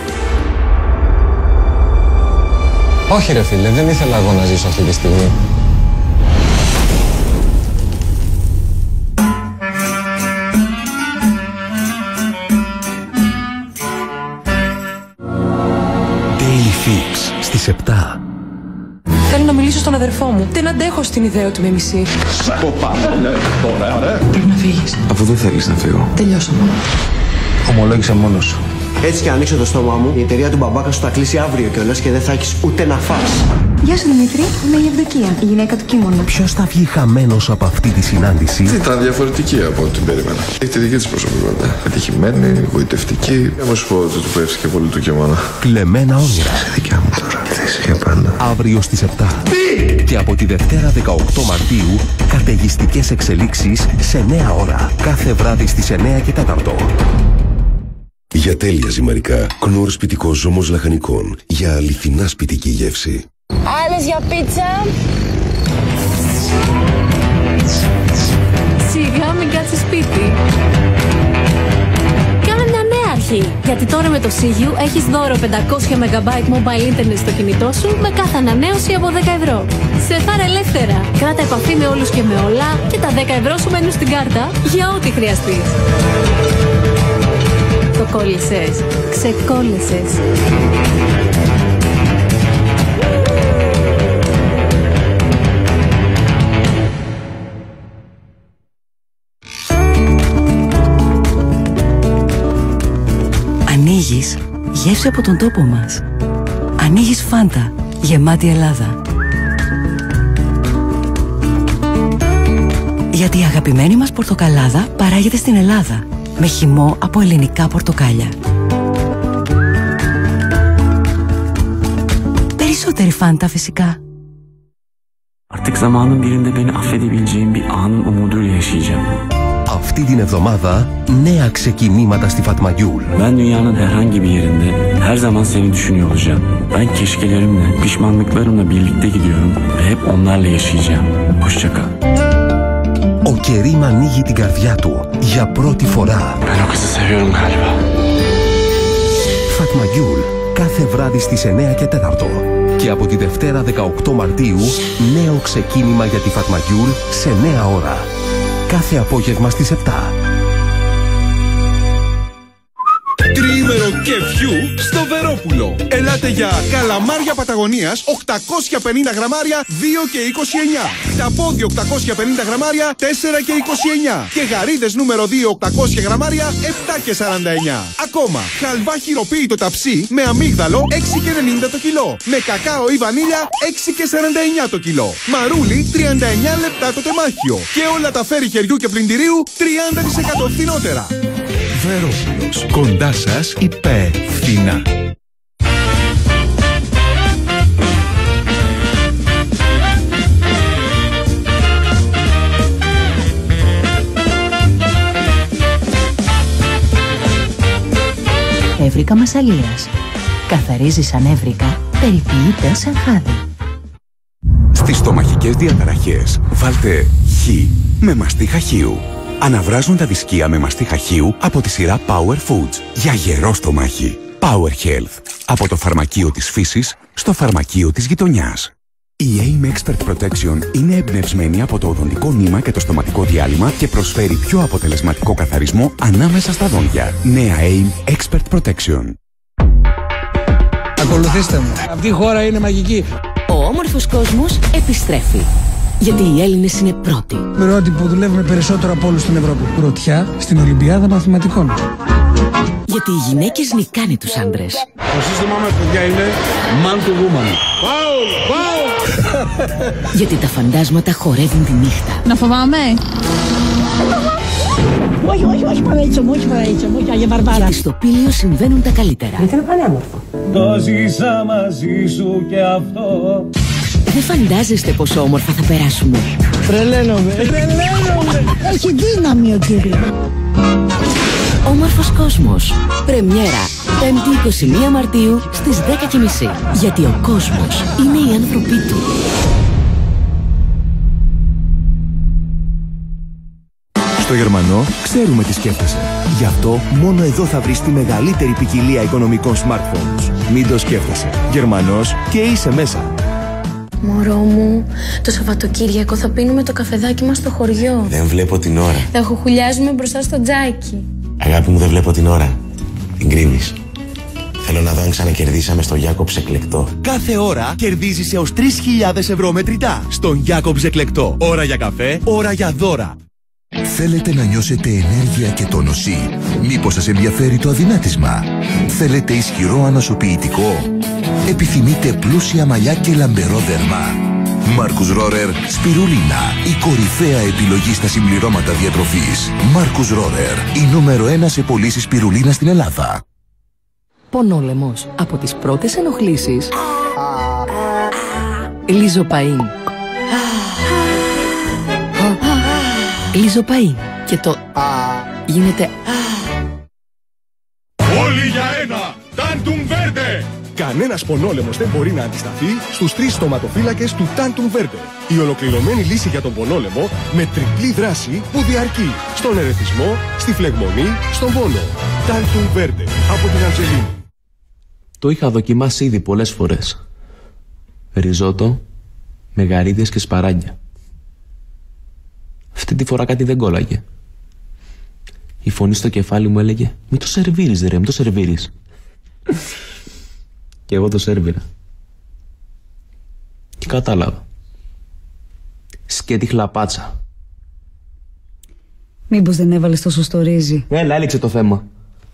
Όχι ρε φίλε, δεν ήθελα εγώ να ζήσω αυτή τη στιγμή. Daily Fix στις επτά. Θέλω να μιλήσω στον αδερφό μου. Δεν αντέχω στην ιδέα του με μισή. Πρέπει να φύγεις. Αφού δεν θέλεις να φύγω. Τελειώσαμε. Ομολόγησα μόνος σου. Έτσι κι αν ανοίξω το στόμα μου, η εταιρεία του μπαμπάκα σου θα κλείσει αύριο κιόλας και δεν θα έχεις ούτε να φας. Γεια σου Δημήτρη, είμαι η Ευδοκία, η γυναίκα του Κίμωνου. Ποιος θα βγει χαμένος από αυτή τη συνάντηση? Ήταν διαφορετική από ό,τι την περίμενα. Έχει τη δική της προσωπικότητα. Πετυχημένη, γοητευτική. Δεν μου σου πω ότι του πέφτει πολύ το κείμενο. Κλεμμένα όνειρα. Σε δικιά μου τώρα. Θες για πάντα. Αύριο στις επτά. Τι? Και από τη Δευτέρα δεκαοκτώ Μαρτίου, καταιγιστικές εξελίξεις σε νέα ώρα. Κάθε βράδυ στις εννιά και τέταρτο. Για τέλεια ζυμαρικά, Κνόρ σπιτικό ζώμος λαχανικών. Για αληθινά σπιτική γεύση. Άλλες για πίτσα. Σιγά μην κάτσεις σπίτι. Κάνε μια νέα αρχή. Γιατί τώρα με το Σίγιου έχεις δώρο πεντακόσια μεγαμπάιτ mobile internet στο κινητό σου με κάθε ανανέωση από δέκα ευρώ. Σε θάρε ελεύθερα. Κράτα επαφή με όλους και με όλα και τα δέκα ευρώ σου μένουν στην κάρτα για ό,τι χρειαστείς. Το κόλλησες. Ξεκόλλησες. Ανοίγεις γεύση από τον τόπο μας. Ανοίγεις Φάντα, γεμάτη Ελλάδα. Γιατί η αγαπημένη μας πορτοκαλάδα παράγεται στην Ελλάδα, με χυμό από ελληνικά πορτοκάλια. Περισσότερη Φάντα φυσικά. Artık zamanın birinde beni affedebileceğim bir anın umuduyla yaşayacağım. Αυτή την εβδομάδα, νέα ξεκινήματα στη Φατμαγιούλ. Ben dünyanın herhangi bir yerinde her zaman seni düşünüyor olacağım. Ben keşkelerimle, pişmanlıklarımla birlikte gidiyorum ve hep onlarla yaşayacağım. Hoşça kal. Ο Κερίμ ανοίγει την καρδιά του για πρώτη φορά. Ben o kızı seviyorum galiba. Φατμαγιούλ, κάθε βράδυ στις εννιά και τέταρτο. Και από τη Δευτέρα δεκαοκτώ Μαρτίου, νέο ξεκίνημα για τη Φατμαγιούλ σε νέα ώρα. Κάθε απόγευμα στις επτά. Τριήμερο κεφιού στο Βερόπουλο. Ελάτε για καλαμάρια Παταγωνίας οκτακόσια πενήντα γραμμάρια δύο και είκοσι εννιά. Ταπόδι οκτακόσια πενήντα γραμμάρια τέσσερα και είκοσι εννιά. Και γαρίδες νούμερο δύο οκτακόσια γραμμάρια επτά και σαράντα εννιά. Ακόμα χαλβά χειροποίητο ταψί με αμύγδαλο έξι και ενενήντα το κιλό. Με κακάο ή βανίλια έξι και σαράντα εννιά το κιλό. Μαρούλι τριάντα εννιά λεπτά το τεμάχιο. Και όλα τα φέρι χεριού και πλυντηρίου τριάντα τοις εκατό φθηνότερα. Βερόπουλος, κοντά σας υπεύθυνα. Εύρικα Μασαλίας. Καθαρίζει σαν εύρικα, περιποιείται σαν χάδι. Στις στομαχικές διαταραχές βάλτε Χ. με μαστί χαχείου. Αναβράζουν τα δισκία με μαστί χαχείου από τη σειρά Power Foods για γερό στομάχι. Power Health. Από το φαρμακείο της φύσης στο φαρμακείο της γειτονιάς. Η έιμ Expert Protection είναι εμπνευσμένη από το οδοντικό νήμα και το στοματικό διάλειμμα και προσφέρει πιο αποτελεσματικό καθαρισμό ανάμεσα στα δόντια. Νέα έιμ Expert Protection. Ακολουθήστε μου. Αυτή η χώρα είναι μαγική. Ο όμορφος κόσμος επιστρέφει. Γιατί οι Έλληνες είναι πρώτοι. Πρώτοι που δουλεύουμε περισσότερο από όλους στην Ευρώπη. Πρωτιά στην Ολυμπιάδα Μαθηματικών. Γιατί οι γυναίκες νικάνε τους άντρες. Το σύστημα μας, παιδιά, είναι man to woman. Πάω, πάω! Γιατί τα φαντάσματα χορεύουν τη νύχτα. Να φοβάμαι. Όχι, όχι, όχι παραίτσα μου, όχι παραίτσα μου, όχι Βαρβάρα. Γιατί στο Πήλιο συμβαίνουν τα καλύτερα. Γιατί είναι πανέμορφο. Το ζήσα μαζί σου και αυτό. Δεν φαντάζεστε πόσο όμορφα θα περάσουμε. Τρελαίνομαι, τρελαίνομαι. Έχει δύναμη ο κύριος. Όμορφος κόσμος. Πρεμιέρα, πέμπτη εικοστή πρώτη Μαρτίου στις δέκα και μισή. Γιατί ο κόσμος είναι οι άνθρωποι του. Στο Γερμανό ξέρουμε τι σκέφτεσαι. Γι' αυτό μόνο εδώ θα βρεις τη μεγαλύτερη ποικιλία οικονομικών smartphones. Μην το σκέφτεσαι. Γερμανός και είσαι μέσα. Μωρό μου, το Σαββατοκύριακο θα πίνουμε το καφεδάκι μας στο χωριό. Δεν βλέπω την ώρα. Θα χουχουλιάζουμε μπροστά στο τζάκι. Αγάπη μου, δεν βλέπω την ώρα. Την κρίνεις. Θέλω να δω αν ξανακερδίσαμε στο Jacobs Εκλεκτό. Κάθε ώρα κερδίζεις έως τρεις χιλιάδες ευρώ μετρητά. Στον Jacobs Εκλεκτό. Ώρα για καφέ, ώρα για δώρα. Θέλετε να νιώσετε ενέργεια και τόνωση? Μήπως σας ενδιαφέρει το αδυνάτισμα? Θέλετε ισχυρό ανασωποιητικό? Επιθυμείτε πλούσια μαλλιά και λαμπερό δέρμα? Μάρκους Ρόρερ Σπιρουλίνα. Η κορυφαία επιλογή στα συμπληρώματα διατροφής. Μάρκους Ρόρερ. Η νούμερο ένα σε πωλήσεις σπιρουλίνα στην Ελλάδα. Πονόλεμος. Από τις πρώτες ενοχλήσεις. Λιζοπαΐν. Λιζοπαΐν. Και το γίνεται Όλοι για ένα! Τάντουμ Βέρντε! Κανένας πονόλεμος δεν μπορεί να αντισταθεί στους τρεις στοματοφύλακες του Τάντουμ Βέρντε. Η ολοκληρωμένη λύση για τον πονόλεμο με τριπλή δράση που διαρκεί στον ερεθισμό, στη φλεγμονή, στον πόνο. Τάντουμ Βέρντε από την Αντζελίνη. Το είχα δοκιμάσει ήδη πολλές φορές. Ριζότο, με γαρίδες και σπαράγγια. Αυτή τη φορά κάτι δεν κόλλαγε. Η φωνή στο κεφάλι μου έλεγε «Μη το σερβίρεις ρε, μη το σερβίρεις». Και εγώ το σέρβιρα. Και κατάλαβα. Σκέτη χλαπάτσα. Μήπως δεν έβαλες το σωστό ρύζι? Έλα, έλεξε το θέμα.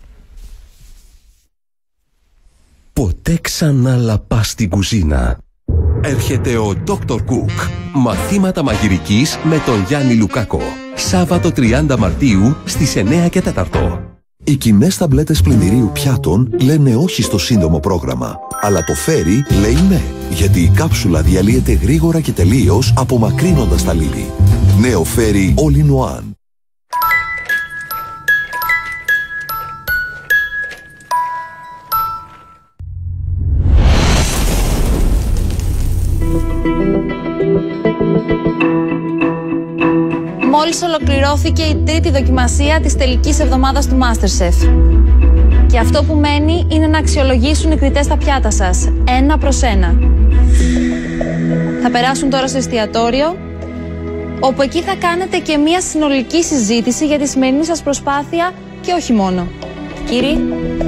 Ποτέ ξανά λαπάς στην κουζίνα. Έρχεται ο ντόκτορ Cook. Μαθήματα μαγειρικής με τον Γιάννη Λουκάκο. Σάββατο τριάντα Μαρτίου στις εννιά και τέταρτο. Οι κοινές ταμπλέτες πλυντηρίου πιάτων λένε όχι στο σύντομο πρόγραμμα. Αλλά το φέρι λέει ναι, γιατί η κάψουλα διαλύεται γρήγορα και τελείως απομακρύνοντας τα λίπη. Νέο φέρι All in One. Μόλις ολοκληρώθηκε η τρίτη δοκιμασία της τελικής εβδομάδας του MasterChef. Και αυτό που μένει είναι να αξιολογήσουν οι κριτές τα πιάτα σας, ένα προς ένα. Θα περάσουν τώρα στο εστιατόριο, όπου εκεί θα κάνετε και μία συνολική συζήτηση για τη σημερινή σας προσπάθεια και όχι μόνο. Κύριοι.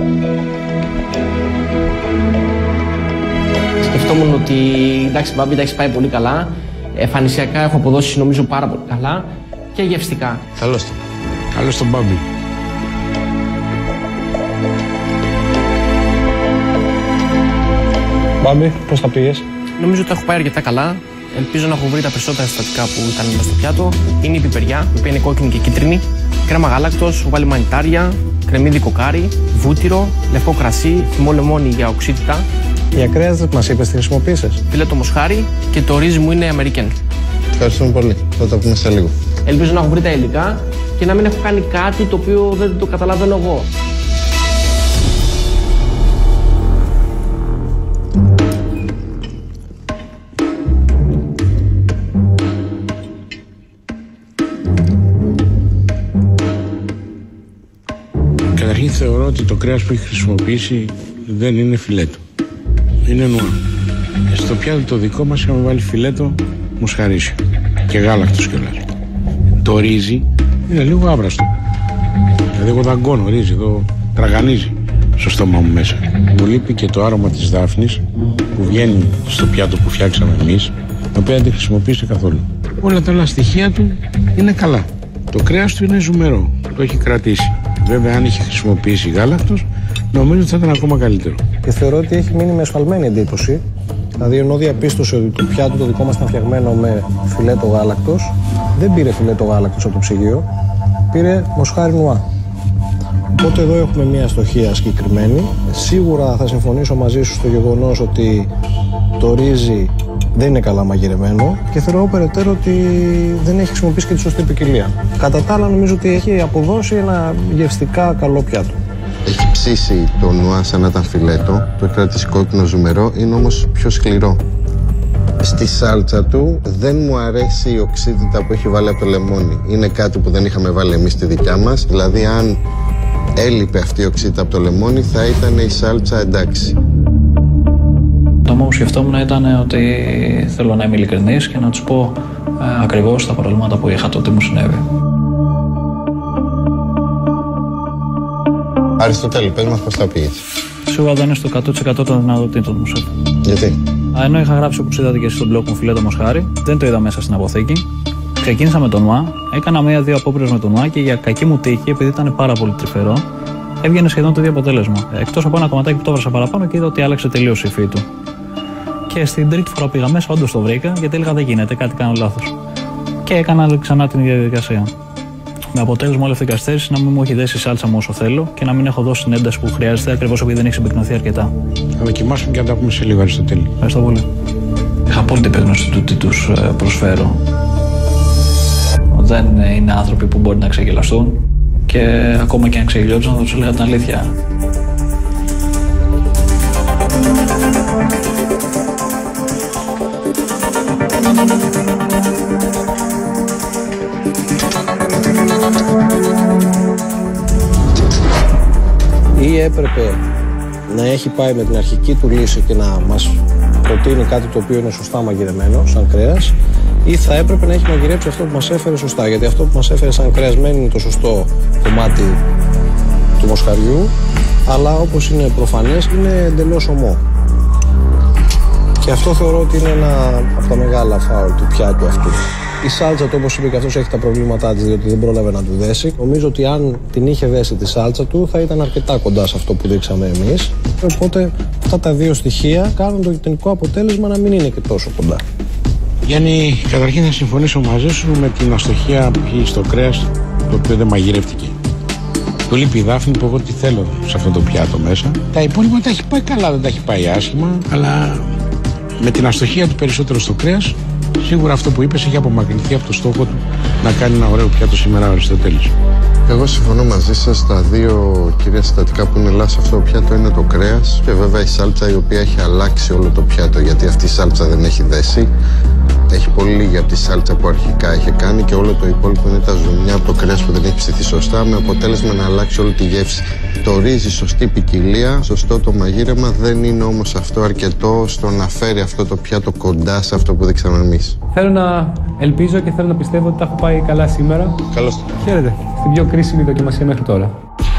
Σκεφτόμουν ότι εντάξει, Μπάμπη, τα έχεις πάει πολύ καλά. Εμφανισιακά έχω αποδώσει νομίζω πάρα πολύ καλά και γευστικά. Καλώς το. Καλώς τον Μπάμπη. Μπάμπη, πώς τα πήγες? Νομίζω ότι έχω πάει αρκετά καλά. Ελπίζω να έχω βρει τα περισσότερα συστατικά που ήταν μέσα στο πιάτο. Είναι η πιπεριά, η οποία είναι κόκκινη και κίτρινη. Κρέμα γάλακτος, βάλει μανιτάρια, κρεμμύδι κοκάρι, βούτυρο, λευκό κρασί, θυμό λεμόνι για οξύτητα. Για κρέας δεν μας είπες τι χρησιμοποίησες? Φίλετο μοσχάρι και το ρύζι μου είναι American. Ευχαριστούμε πολύ. Θα τα πούμε σε λίγο. Ελπίζω να έχω βρει τα υλικά και να μην έχω κάνει κάτι το οποίο δεν το καταλαβαίνω εγώ. θεωρώ ότι το κρέας που έχει χρησιμοποιήσει δεν είναι φιλέτο. Είναι νουά. Στο πιάτο το δικό μας είχαμε βάλει φιλέτο μοσχαρίσιο και γάλακτος κιόλας. Το ρύζι είναι λίγο άβραστο. Δηλαδή εγώ δαγκώνω ρύζι, εδώ τραγανίζει στο στόμα μου μέσα. Μου λείπει και το άρωμα της δάφνης που βγαίνει στο πιάτο που φτιάξαμε εμείς, το οποίο δεν τη χρησιμοποιήσει καθόλου. Όλα τα άλλα στοιχεία του είναι καλά. Το κρέας του είναι ζουμερό, το έχει κρατήσει. Βέβαια, αν είχε χρησιμοποιήσει γάλακτος, νομίζω ότι θα ήταν ακόμα καλύτερο. Και θεωρώ ότι έχει μείνει με εσφαλμένη εντύπωση. Δηλαδή, ενώ διαπίστωσε ότι το πιάτο το δικό μας ήταν φτιαγμένο με φιλέτο γάλακτος, δεν πήρε φιλέτο γάλακτος από το ψυγείο, πήρε μοσχάρι νουά. Οπότε εδώ έχουμε μια αστοχία συγκεκριμένη. Σίγουρα θα συμφωνήσω μαζί σου στο γεγονός ότι το ρύζι δεν είναι καλά μαγειρεμένο και θεωρώ περαιτέρω ότι δεν έχει χρησιμοποιήσει και τη σωστή ποικιλία. Κατά τα άλλα, νομίζω ότι έχει αποδώσει ένα γευστικά καλό πιάτο. Έχει ψήσει το νουά σαν να ήταν φιλέτο, το έχει κρατήσει κόκκινο ζουμερό, είναι όμως πιο σκληρό. Στη σάλτσα του δεν μου αρέσει η οξύτητα που έχει βάλει από το λεμόνι. Είναι κάτι που δεν είχαμε βάλει εμείς στη δικιά μας, δηλαδή αν έλειπε αυτή η οξύτητα από το λεμόνι θα ήταν η σάλτσα εντάξει. Το μόνο που σκεφτόμουν ήταν ότι θέλω να είμαι ειλικρινής και να τους πω ε, ακριβώς τα προβλήματα που είχα, το τι μου συνέβη. Αριστοτέλη, πες μας πώς θα πήγες. Σίγουρα δεν είναι στο εκατό τοις εκατό των δυνατοτήτων μου, σεφ. Γιατί? Α, ενώ είχα γράψει όπως είδατε και στο blog μου φιλέτο μοσχάρι, δεν το είδα μέσα στην αποθήκη. Ξεκίνησα με τον νουά, έκανα μία-δύο απόπειρες με τον νουά και για κακή μου τύχη, επειδή ήταν πάρα πολύ τρυφερό, έβγαινε σχεδόν το ίδιο αποτέλεσμα. Εκτός από ένα κομματάκι που το έβρασα παραπάνω και είδα ότι άλλαξε τελείως η υφή του. Και στην τρίτη φορά πήγα μέσα, όντως το βρήκα, γιατί έλεγα δεν γίνεται, κάτι κάνω λάθος. Και έκανα ξανά την ίδια διαδικασία. Με αποτέλεσμα όλη αυτή η καθυστέρηση να μην μου έχει δέσει η σάλτσα μου όσο θέλω και να μην έχω δώσει την ένταση που χρειάζεται, ακριβώς επειδή δεν έχει συμπυκνωθεί αρκετά. Θα δοκιμάσουμε και να τα πούμε σε λίγο, Αριστοτέλη. Ευχαριστώ πολύ. Είχα απόλυτη επίγνωση του τι τους προσφέρω. Δεν είναι άνθρωποι που μπορεί να ξεγελαστούν και ακόμα και αν ξεγελιόντουσαν θα τους έλεγα την αλήθεια. Ή έπρεπε να έχει πάει με την αρχική του λύση και να μας προτείνει κάτι το οποίο είναι σωστά μαγειρεμένο, σαν κρέας, ή θα έπρεπε να έχει μαγειρέψει αυτό που μας έφερε σωστά. Γιατί αυτό που μας έφερε σαν κρέας μένει το σωστό κομμάτι του μοσχαριού, αλλά όπως είναι προφανές είναι εντελώς ομό. Και αυτό θεωρώ ότι είναι ένα από τα μεγάλα φάουλ του πιάτου αυτού. Η σάλτσα του, όπως είπε και αυτός, έχει τα προβλήματά της, διότι δεν πρόλαβε να του δέσει. Νομίζω ότι αν την είχε δέσει τη σάλτσα του, θα ήταν αρκετά κοντά σε αυτό που δείξαμε εμείς. Οπότε αυτά τα δύο στοιχεία κάνουν το τελικό αποτέλεσμα να μην είναι και τόσο κοντά. Γιάννη, καταρχήν θα συμφωνήσω μαζί σου με την αστοχία που έχει στο κρέας, το οποίο δεν μαγειρεύτηκε. Του λείπει η δάφνη που εγώ τι θέλω σε αυτό το πιάτο μέσα. Τα υπόλοιπα τα έχει πάει καλά, δεν τα έχει πάει άσχημα, αλλά με την αστοχία του περισσότερο στο κρέας, σίγουρα αυτό που είπες έχει απομακρυνθεί από το στόχο του να κάνει ένα ωραίο πιάτο σήμερα ο Αριστοτέλης. Εγώ συμφωνώ μαζί σας. Τα δύο κυρία συστατικά που είναι λάθος σε αυτό το πιάτο είναι το κρέας και βέβαια η σάλτσα, η οποία έχει αλλάξει όλο το πιάτο, γιατί αυτή η σάλτσα δεν έχει δέσει. Έχει πολύ λίγη από τη σάλτσα που αρχικά είχε κάνει και όλο το υπόλοιπο είναι τα ζουμιά από το κρέας που δεν έχει ψηθεί σωστά, με αποτέλεσμα να αλλάξει όλη τη γεύση. Το ρύζι, σωστή ποικιλία, σωστό το μαγείρεμα, δεν είναι όμως αυτό αρκετό στο να φέρει αυτό το πιάτο κοντά σε αυτό που δείξαμε εμείς. Θέλω να ελπίζω και θέλω να πιστεύω ότι τα έχω πάει καλά σήμερα. Καλώς το. Χαίρετε. Στην πιο κρίσιμη δοκιμασία μέχρι τώρα.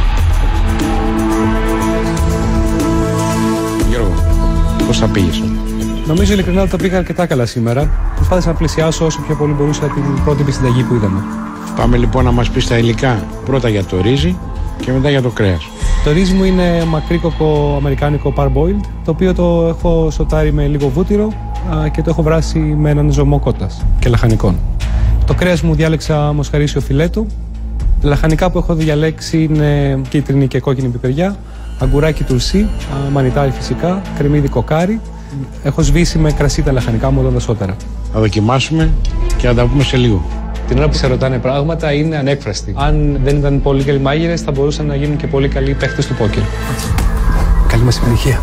Γιώργο, πώς θα πήγες? Νομίζω ειλικρινά ότι τα πήγα αρκετά καλά σήμερα. Προσπάθησα να πλησιάσω όσο πιο πολύ μπορούσα την πρώτη συνταγή που είδαμε. Πάμε λοιπόν να μας πεις τα υλικά. Πρώτα για το ρύζι και μετά για το κρέας. Το ρύζι μου είναι μακρύκοκο αμερικάνικο parboiled, το οποίο το έχω σοτάρει με λίγο βούτυρο και το έχω βράσει με έναν ζωμό κότας και λαχανικών. Το κρέας μου διάλεξα μοσχαρίσιο φιλέτο. Λαχανικά που έχω διαλέξει είναι κίτρινη και κόκκινη πιπεριά, αγκουράκι τουρσί, μανιτάρι φυσικά, κρεμμύδι κοκάρι. Έχω σβήσει με κρασί τα λαχανικά μου όταν τα σώταρα. Θα δοκιμάσουμε και θα τα πούμε σε λίγο. Την ώρα που σε ρωτάνε πράγματα είναι ανέκφραστοι. Αν δεν ήταν πολύ καλοί μάγειρες, θα μπορούσαν να γίνουν και πολύ καλοί παίχτες του πόκερ. Καλή μας επιτυχία.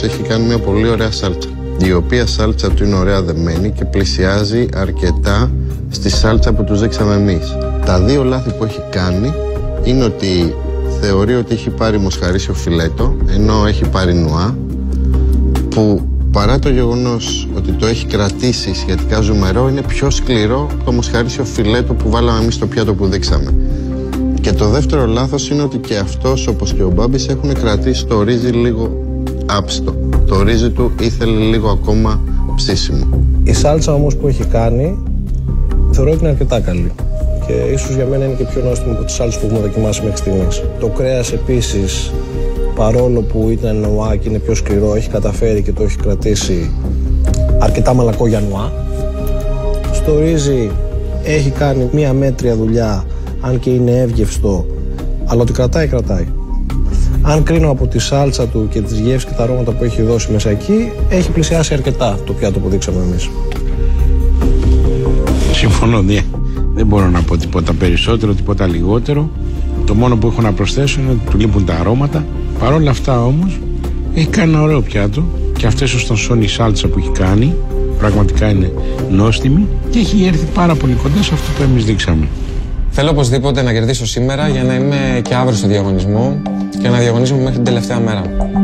έχει κάνει μια πολύ ωραία σάλτσα. Η οποία σάλτσα του είναι ωραία δεμένη και πλησιάζει αρκετά στη σάλτσα που τους δείξαμε εμείς. Τα δύο λάθη που έχει κάνει είναι ότι θεωρεί ότι έχει πάρει μοσχαρίσιο φιλέτο, ενώ έχει πάρει νουά, που παρά το γεγονός ότι το έχει κρατήσει σχετικά ζουμερό, είναι πιο σκληρό το μοσχαρίσιο φιλέτο που βάλαμε εμείς στο πιάτο που δείξαμε. Και το δεύτερο λάθος είναι ότι και αυτός, όπως και ο Μπάμπης, έχουν κρατήσει το ρύζι λίγο άψητο. Το ρύζι του ήθελε λίγο ακόμα ψήσιμο. Η σάλτσα όμως που έχει κάνει θεωρώ ότι είναι αρκετά καλή. Και ίσως για μένα είναι και πιο νόστιμο από τις σάλτσες που έχουμε δοκιμάσει μέχρι στιγμής. Το κρέας επίσης, παρόλο που ήταν νουά και είναι πιο σκληρό, έχει καταφέρει και το έχει κρατήσει αρκετά μαλακό για νουά. Στο ρύζι έχει κάνει μία μέτρια δουλειά, αν και είναι εύγευστο, αλλά ότι κρατάει, κρατάει. Αν κρίνω από τη σάλτσα του και τις γεύσεις και τα αρώματα που έχει δώσει μέσα εκεί, έχει πλησιάσει αρκετά το πιάτο που δείξαμε εμείς. Συμφωνώ, ναι. Δεν μπορώ να πω τίποτα περισσότερο, τίποτα λιγότερο. Το μόνο που έχω να προσθέσω είναι ότι του λείπουν τα αρώματα. Παρ' όλα αυτά όμως, έχει κάνει ένα ωραίο πιάτο και αυτό ίσως τον σώνει η σάλτσα που έχει κάνει. Πραγματικά είναι νόστιμη και έχει έρθει πάρα πολύ κοντά σε αυτό που εμείς δείξαμε. Θέλω οπωσδήποτε να κερδίσω σήμερα για να είμαι και αύριο στο διαγωνισμό και να διαγωνίζομαι μέχρι την τελευταία μέρα.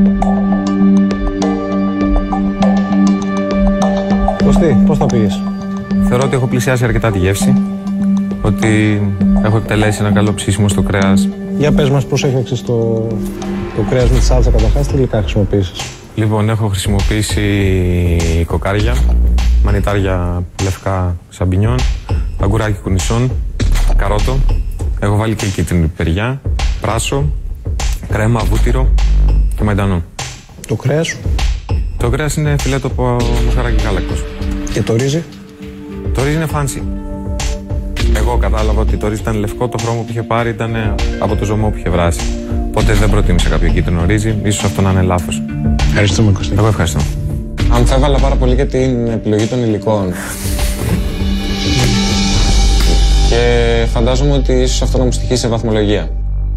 Κωστή, πώς θα πήγες? Θεωρώ ότι έχω πλησιάσει αρκετά τη γεύση, ότι έχω εκτελέσει ένα καλό ψήσιμο στο κρέας. Για πες μας πώς έφτιαξες το, το κρέας με τη σάλτσα καταρχάς, τι υλικά χρησιμοποίησες? Λοιπόν, έχω χρησιμοποιήσει κοκάρια, μανιτάρια λευκά σαμπινιόν, αγκουράκι κουνισόν, καρότο, έχω βάλει και κίτρινη πιπεριά, πράσο, κρέμα, βούτυρο και μαϊντανό. Το κρέας σου? Το κρέας είναι φιλέτο από μοσχαράκι γάλακτος. Και το ρύζι? Το ρύζι είναι fancy. Εγώ κατάλαβα ότι το ρύζι ήταν λευκό, το χρώμα που είχε πάρει ήταν από το ζωμό που είχε βράσει. Οπότε δεν προτίμησα κάποιο κίτρινο ρύζι, ίσως αυτό να είναι λάθος. Ευχαριστούμε, Κωστή. Εγώ ευχαριστώ. Αμφέβαλα πάρα πολύ για την επιλογή των υλικών. Και φαντάζομαι ότι ίσως αυτό να μου στοιχεί σε βαθμολογία.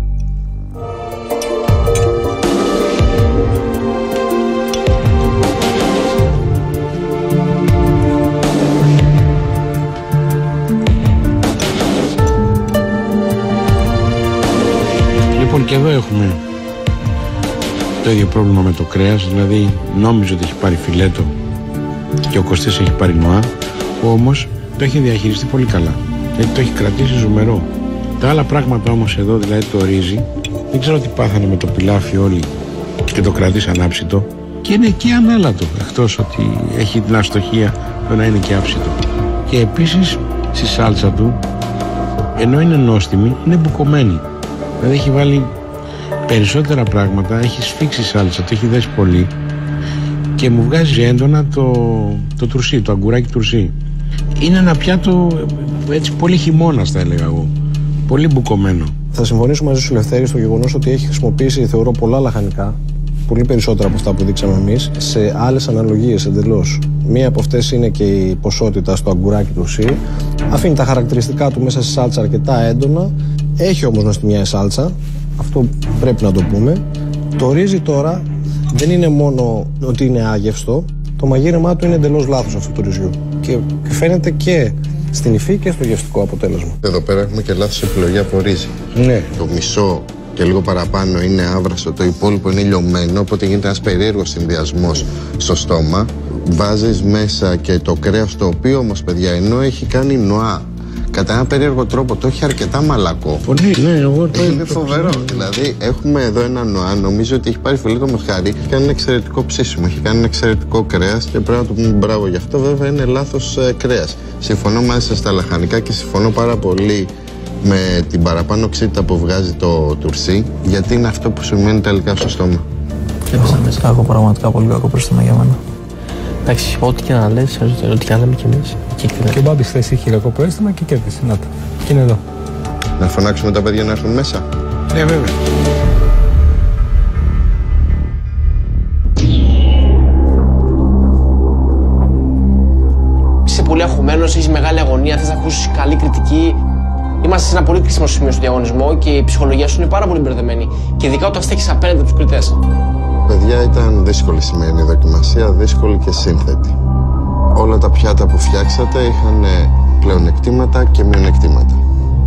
Λοιπόν, και εδώ έχουμε το ίδιο πρόβλημα με το κρέας, δηλαδή νόμιζε ότι έχει πάρει φιλέτο και ο Κωστής έχει πάρει νουά, όμως το έχει διαχειριστεί πολύ καλά, γιατί το έχει κρατήσει ζουμερό. Τα άλλα πράγματα όμως εδώ, δηλαδή το ρύζι, δεν ξέρω τι πάθανε με το πιλάφι όλοι και το κρατήσαν άψητο και είναι και ανάλατο, εκτός ότι έχει την αστοχία το να είναι και άψητο. Και επίσης στη σάλτσα του, ενώ είναι νόστιμη, είναι μπουκωμένη. Δηλαδή έχει βάλει περισσότερα πράγματα, έχει σφίξει σάλτσα, το έχει δέσει πολύ και μου βγάζει έντονα το, το τουρσί, το αγκουράκι τουρσί. Είναι ένα πιάτο έτσι πολύ χειμώνας θα έλεγα εγώ, πολύ μπουκωμένο. Θα συμφωνήσω μαζί σου, Λευτέρη, στο γεγονός ότι έχει χρησιμοποιήσει, θεωρώ, πολλά λαχανικά, πολύ περισσότερα από αυτά που δείξαμε εμείς, σε άλλες αναλογίες εντελώς. Μία από αυτές είναι και η ποσότητα στο αγκουράκι τουρσί. Αφήνει τα χαρακτηριστικά του μέσα στη σάλτσα αρκετά έντονα. Έχει όμως νοστιμιά η σάλτσα, αυτό πρέπει να το πούμε. Το ρύζι τώρα δεν είναι μόνο ότι είναι άγευστο, το μαγείρεμά του είναι εντελώς λάθος αυτού του ρυζιού. Και φαίνεται και στην υφή και στο γευστικό αποτέλεσμα. Εδώ πέρα έχουμε και λάθος επιλογή από ρύζι. Ναι. Το μισό και λίγο παραπάνω είναι άβραστο, το υπόλοιπο είναι λιωμένο, οπότε γίνεται ένας περίεργος συνδυασμός στο στόμα. Βάζεις μέσα και το κρέας, το οποίο όμως, παιδιά, ενώ έχει κάνει νουά, κατά ένα περίεργο τρόπο το έχει αρκετά μαλακό. Πολύ, ναι, εγώ το είναι φοβερό. Δηλαδή, έχουμε εδώ ένα νουά, νομίζω ότι έχει πάρει φιλέτο μοσχάρι, έχει κάνει ένα εξαιρετικό ψήσιμο, έχει κάνει ένα εξαιρετικό κρέας και πρέπει να του πούμε μπράβο γι' αυτό. Βέβαια, είναι λάθος ε, κρέας. Συμφωνώ μαζί σας στα λαχανικά και συμφωνώ πάρα πολύ με την παραπάνω οξύτητα που βγάζει το τουρσί, γιατί είναι αυτό που σου μένει τελικά στο στόμα. Έπεσα μέσα. Κακό, πραγματικά πολύ κακό πρόστιμα για μένα. Εντάξει, ό,τι και να λες, ό,τι και να λέμε κι εμείς. Και ο Μπάμπης χθες είχε κακό πρόστιμα και κέρδισε. Να τα. Και είναι εδώ. Να φωνάξουμε τα παιδιά να έρθουν μέσα. Ναι, βέβαια. Είσαι πολύ αγχωμένος, έχεις μεγάλη αγωνία, θες να ακούσεις καλή κριτική. Είμαστε σε ένα πολύ κρίσιμο σημείο στο διαγωνισμό και η ψυχολογία σου είναι πάρα πολύ μπερδεμένη. Και ειδικά όταν στέκεις απέναντι από τους κριτές. Παιδιά, ήταν δύσκολη σημερινή δοκιμασία, δύσκολη και σύνθετη. Όλα τα πιάτα που φτιάξατε είχαν πλεονεκτήματα και μειονεκτήματα.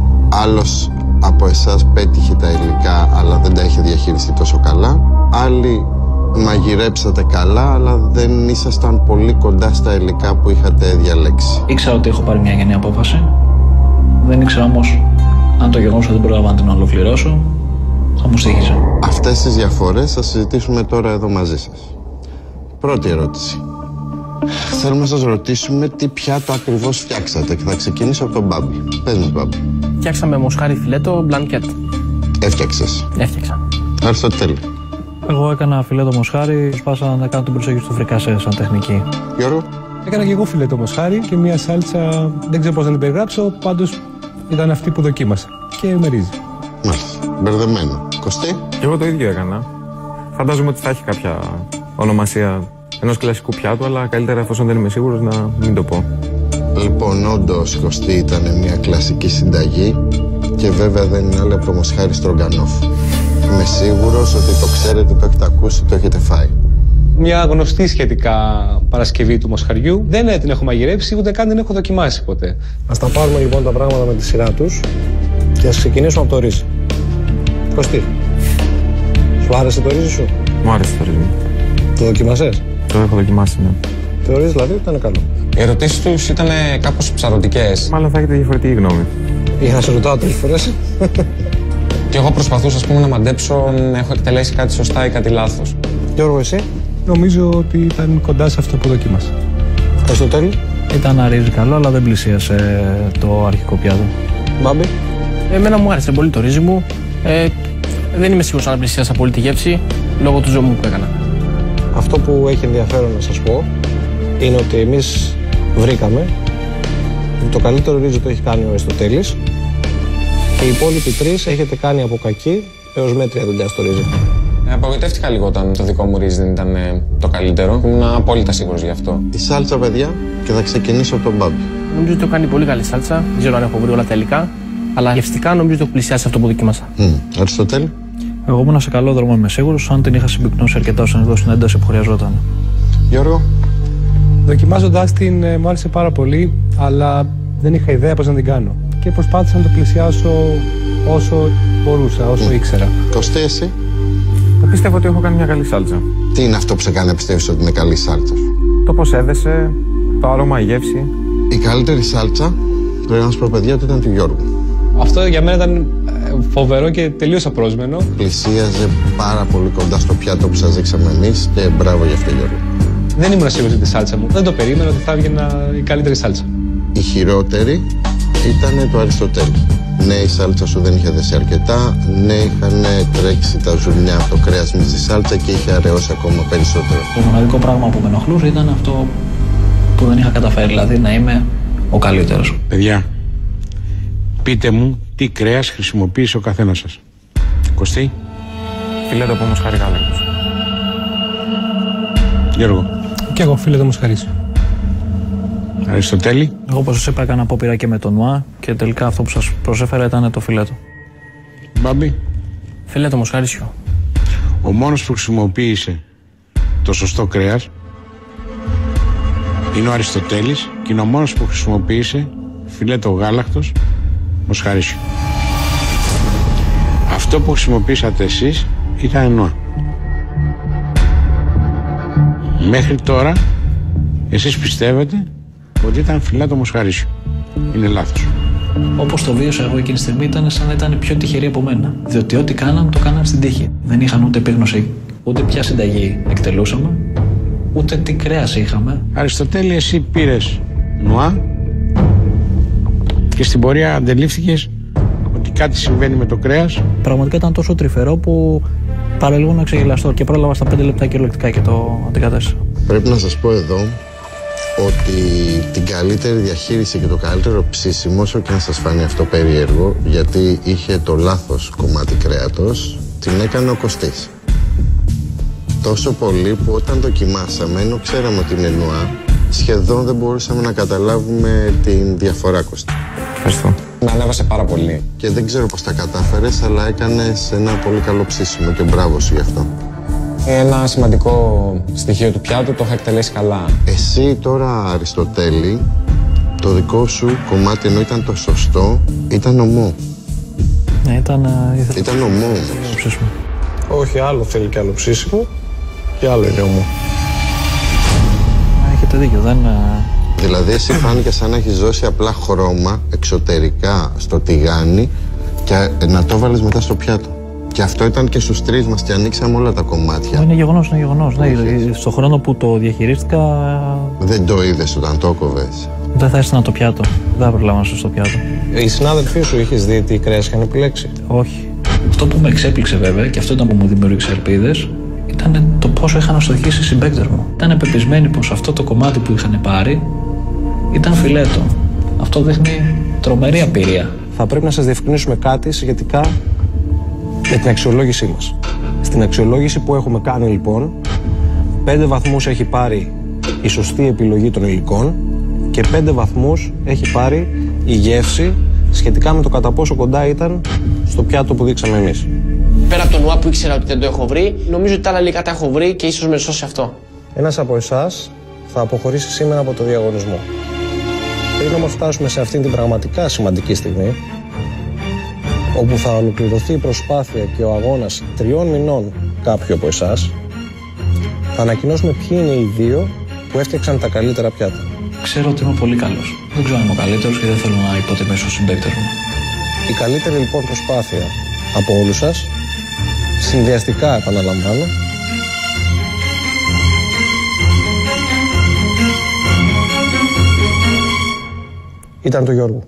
Άλλος από εσάς πέτυχε τα υλικά, αλλά δεν τα είχε διαχειριστεί τόσο καλά. Άλλοι μαγειρέψατε καλά, αλλά δεν ήσασταν πολύ κοντά στα υλικά που είχατε διαλέξει. Ήξερα ότι έχω πάρει μια γενναία απόφαση. Δεν ήξερα όμως αν το γεγονός ότι δεν πρόλαβα να την ολοκληρώσω θα μου στοίχιζε. Αυτές τις διαφορές θα συζητήσουμε τώρα εδώ μαζί σας. Πρώτη ερώτηση. Θέλουμε να σας ρωτήσουμε τι πιάτο ακριβώς φτιάξατε και θα ξεκινήσω από τον Μπάμπη. Πες μας, Μπάμπη. Φτιάξαμε μοσχάρι φιλέτο μπλανκέτ. Έφτιαξες. Έφτιαξα. Αριστοτέλη. Εγώ έκανα φιλέτο μοσχάρι, σπάσα να κάνω την προσέγγιση του φρικασέ σαν τεχνική. Γιώργο. Έκανα και εγώ φιλέτο μοσχάρι και μια σάλτσα, δεν ξέρω πώς να την περιγράψω, πάντως ήταν αυτή που δοκίμασα και με ρύζι. Μάλιστα. Μπερδεμένο. Κωστή. Και εγώ το ίδιο έκανα. Φαντάζομαι ότι θα έχει κάποια ονομασία ενός κλασικού πιάτου, αλλά καλύτερα εφόσον δεν είμαι σίγουρος να μην το πω. Λοιπόν, όντως Κωστή ήταν μια κλασική συνταγή και βέβαια δεν είναι άλλη από το μοσχάρι στρογκανόφ. Είμαι σίγουρος ότι το ξέρετε, το έχετε ακούσει, το έχετε φάει. Μια γνωστή σχετικά παρασκευή του μοσχαριού. Δεν την έχω μαγειρέψει, ούτε καν την έχω δοκιμάσει ποτέ. Ας τα πάρουμε λοιπόν τα πράγματα με τη σειρά τους και ας ξεκινήσουμε από το ρύζι. Κωστή, σου άρεσε το ρύζι σου? Μου άρεσε το ρύζι. Το δοκιμάσες? Το έχω δοκιμάσει, ναι. Θεωρείς δηλαδή ότι ήταν καλό? Οι ερωτήσεις τους ήταν κάπως ψαρωτικές. Μάλλον θα έχετε διαφορετική γνώμη. Για να σε ρωτάω τρεις φορές. Και εγώ προσπαθούσα, ας πούμε, να μαντέψω αν έχω εκτελέσει κάτι σωστά ή κάτι λάθος. Γιώργο, εσύ? Νομίζω ότι ήταν κοντά σε αυτό που δοκίμασα. Αριστοτέλη? Ήταν ένα ρύζι καλό, αλλά δεν πλησίασε το αρχικό πιάτο. Μπάμπη? Εμένα μου άρεσε πολύ το ρύζι μου. Ε, δεν είμαι σίγουρος αν πλησίασα πολύ τη γεύση λόγω του ζωμού που έκανα. Αυτό που έχει ενδιαφέρον να σας πω είναι ότι εμείς βρήκαμε ότι το καλύτερο ρύζι το έχει κάνει ο Αριστοτέλης και οι υπόλοιποι τρεις έχετε κάνει από κακή έως μέτρια δουλειά στο ρύζι. Ε, απογοητεύτηκα λίγο όταν το δικό μου ρύζι δεν ήταν ε, το καλύτερο. Ήμουν απόλυτα σίγουρος γι' αυτό. Η σάλτσα, παιδιά, και θα ξεκινήσω από τον Μπάμπη. Νομίζω ότι το κάνει πολύ καλή σάλτσα. Δεν ξέρω αν έχω βρει όλα τα υλικά. Αλλά γευστικά νομίζω ότι το πλησιάσει αυτό που δοκίμασα. Mm. Αριστοτέλη. Εγώ ήμουν σε καλό δρόμο, είμαι σίγουρος, αν την είχα συμπυκνώσει αρκετά ώστε να δώσει την ένταση που χρειαζόταν. Γιώργο. Δοκιμάζοντας την, ε, μου άρεσε πάρα πολύ, αλλά δεν είχα ιδέα πώς να την κάνω. Και προσπάθησα να το πλησιάσω όσο μπορούσα, όσο mm. ήξερα. Κωστή, εσύ? Πιστεύω ότι έχω κάνει μια καλή σάλτσα. Τι είναι αυτό που σε κάνει να πιστεύεις ότι είναι καλή σάλτσα? Το πώς έδεσε, το άρωμα, η γεύση. Η καλύτερη σάλτσα πρέπει να σου πω, παιδιά, ότι ήταν του Γιώργου. Αυτό για μένα ήταν φοβερό και τελείως απρόσμενο. Πλησίαζε πάρα πολύ κοντά στο πιάτο που σας δείξαμε εμείς και μπράβο για αυτό, Γιώργο. Δεν ήμουν σίγουρος για τη σάλτσα μου. Δεν το περίμενα ότι θα έβγαινα η καλύτερη σάλτσα. Η χειρότερη ήταν το Αριστοτέλη. Ναι, η σάλτσα σου δεν είχε δέσει αρκετά. Ναι, είχαν τρέξει τα ζουμιά από το κρέας με στη σάλτσα και είχε αραιώσει ακόμα περισσότερο. Το μοναδικό πράγμα που με ενοχλούσε ήταν αυτό που δεν είχα καταφέρει, δηλαδή να είμαι ο καλύτερος. Παιδιά, πείτε μου τι κρέας χρησιμοποίησε ο καθένας σας. Κωστή. Φιλέτο από μοσχάρι γάλακτος. Γιώργο. Και εγώ φιλέτο μοσχάρι. Αριστοτέλη. Εγώ, όπως σας είπα, έκανα απόπειρα και με το νουά και τελικά αυτό που σας προσέφερα ήταν το φιλέτο. Μπάμπη. Φιλέτο μοσχάρισιο. Ο μόνος που χρησιμοποίησε το σωστό κρέας είναι ο Αριστοτέλης και είναι ο μόνος που χρησιμοποίησε φιλέτο γάλακτος μοσχαρίσιο. Αυτό που χρησιμοποίησατε εσείς ήταν νουά. Μέχρι τώρα εσείς πιστεύετε ότι ήταν φιλέτο μοσχαρίσιο. Είναι λάθος. Όπως το βίωσα εγώ εκείνη τη στιγμή ήταν σαν να ήταν πιο τυχεροί από μένα. Διότι ό,τι κάναμε το κάναμε στην τύχη. Δεν είχαν ούτε επίγνωση ούτε ποια συνταγή εκτελούσαμε, ούτε τι κρέας είχαμε. Αριστοτέλη, εσύ πήρες νουά και στην πορεία αντελήφθηκες ότι κάτι συμβαίνει με το κρέας. Πραγματικά ήταν τόσο τρυφερό που παραλίγο να ξεγελαστώ και πρόλαβα στα πέντε λεπτά κυριολεκτικά και το αντικατέστησα. Πρέπει να σας πω εδώ ότι την καλύτερη διαχείριση και το καλύτερο ψήσιμο, όσο και να σας φάνει αυτό περίεργο, γιατί είχε το λάθος κομμάτι κρέατος, την έκανε ο Κωστής. Τόσο πολύ που όταν δοκιμάσαμε, ενώ ξέραμε ότι είναι νουά, σχεδόν δεν μπορούσαμε να καταλάβουμε την διαφορά, Κωστή. Ευχαριστώ. Με ανέβασε πάρα πολύ. Και δεν ξέρω πώς τα κατάφερες, αλλά έκανες ένα πολύ καλό ψήσιμο και μπράβο σου γι' αυτό. Ένα σημαντικό στοιχείο του πιάτου το είχα εκτελέσει καλά. Εσύ τώρα, Αριστοτέλη, το δικό σου κομμάτι, ενώ ήταν το σωστό, ήταν ομό. Ναι, ήταν... Ήθελα... Ήταν ομό όμως. Όχι, άλλο θέλει και άλλο ψήσιμο και άλλο είναι ομό. Έχετε δίκιο, δεν... Δηλαδή εσύ φάνηκε σαν να έχεις δώσει απλά χρώμα εξωτερικά στο τηγάνι και να το βάλεις μετά στο πιάτο. Και αυτό ήταν και στους τρεις μας και ανοίξαμε όλα τα κομμάτια. Είναι γεγονός, είναι γεγονός. Ναι, στον χρόνο που το διαχειρίστηκα... Δεν το είδες όταν το έκοβες. Δεν θα ήσουν το πιάτο. Δεν θα προλάβασα στο πιάτο. Οι συνάδελφοί σου είχες δει τι κρέας είχαν επιλέξει? Όχι. Αυτό που με εξέπληξε βέβαια, και αυτό ήταν που μου δημιούργησε ελπίδες, ήταν το πόσο είχαν αστοχήσει οι συμπαίκτες μου. Ήταν πεπισμένοι πως αυτό το κομμάτι που είχαν πάρει ήταν φιλέτο. Αυτό δείχνει τρομερή απειρία. Θα πρέπει να σας διευκρινίσουμε κάτι σχετικά με την αξιολόγησή μας. Στην αξιολόγηση που έχουμε κάνει λοιπόν, πέντε βαθμούς έχει πάρει η σωστή επιλογή των υλικών και πέντε βαθμούς έχει πάρει η γεύση σχετικά με το κατά πόσο κοντά ήταν στο πιάτο που δείξαμε εμείς. Πέρα από τον ΟΑ που ήξερα ότι δεν το έχω βρει, νομίζω ότι τα άλλα υλικά τα έχω βρει και ίσως με σώσει αυτό. Ένας από εσάς θα αποχωρήσει σήμερα από το διαγωνισμό. Πριν όμως φτάσουμε σε αυτήν την πραγματικά σημαντική στιγμή, όπου θα ολοκληρωθεί η προσπάθεια και ο αγώνας τριών μηνών κάποιου από εσάς, θα ανακοινώσουμε ποιοι είναι οι δύο που έφτιαξαν τα καλύτερα πιάτα. Ξέρω ότι είμαι πολύ καλός. Δεν ξέρω αν είμαι ο καλύτερος και δεν θέλω να υποτιμήσω τους συμπαίκτες μου. Η καλύτερη λοιπόν προσπάθεια από όλους σας, συνδυαστικά επαναλαμβάνω, ήταν του Γιώργου.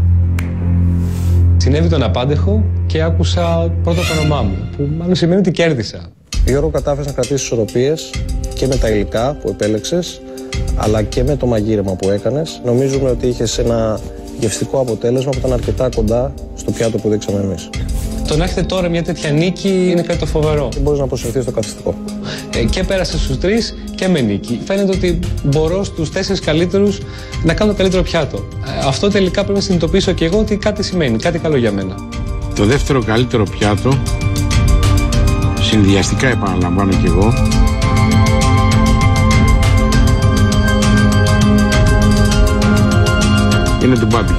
Συνέβη τον απάντεχο και άκουσα πρώτα το όνομά μου, που μάλλον σημαίνει ότι κέρδισα. Γιώργο, κατάφερες να κρατήσεις ισορροπίες και με τα υλικά που επέλεξες, αλλά και με το μαγείρεμα που έκανες. Νομίζουμε ότι είχες ένα γευστικό αποτέλεσμα που ήταν αρκετά κοντά στο πιάτο που δείξαμε εμείς. Το να έχετε τώρα μια τέτοια νίκη είναι κάτι το φοβερό. Και μπορείς να αποσυρθείς στο καθιστικό. Ε, και πέρασε στους τρεις και με νίκη. Φαίνεται ότι μπορώ στους τέσσερις καλύτερους να κάνω το καλύτερο πιάτο. Ε, αυτό τελικά πρέπει να συνειδητοποιήσω και εγώ ότι κάτι σημαίνει, κάτι καλό για μένα. Το δεύτερο καλύτερο πιάτο, συνδυαστικά επαναλαμβάνω κι εγώ, είναι του Μπάμπη.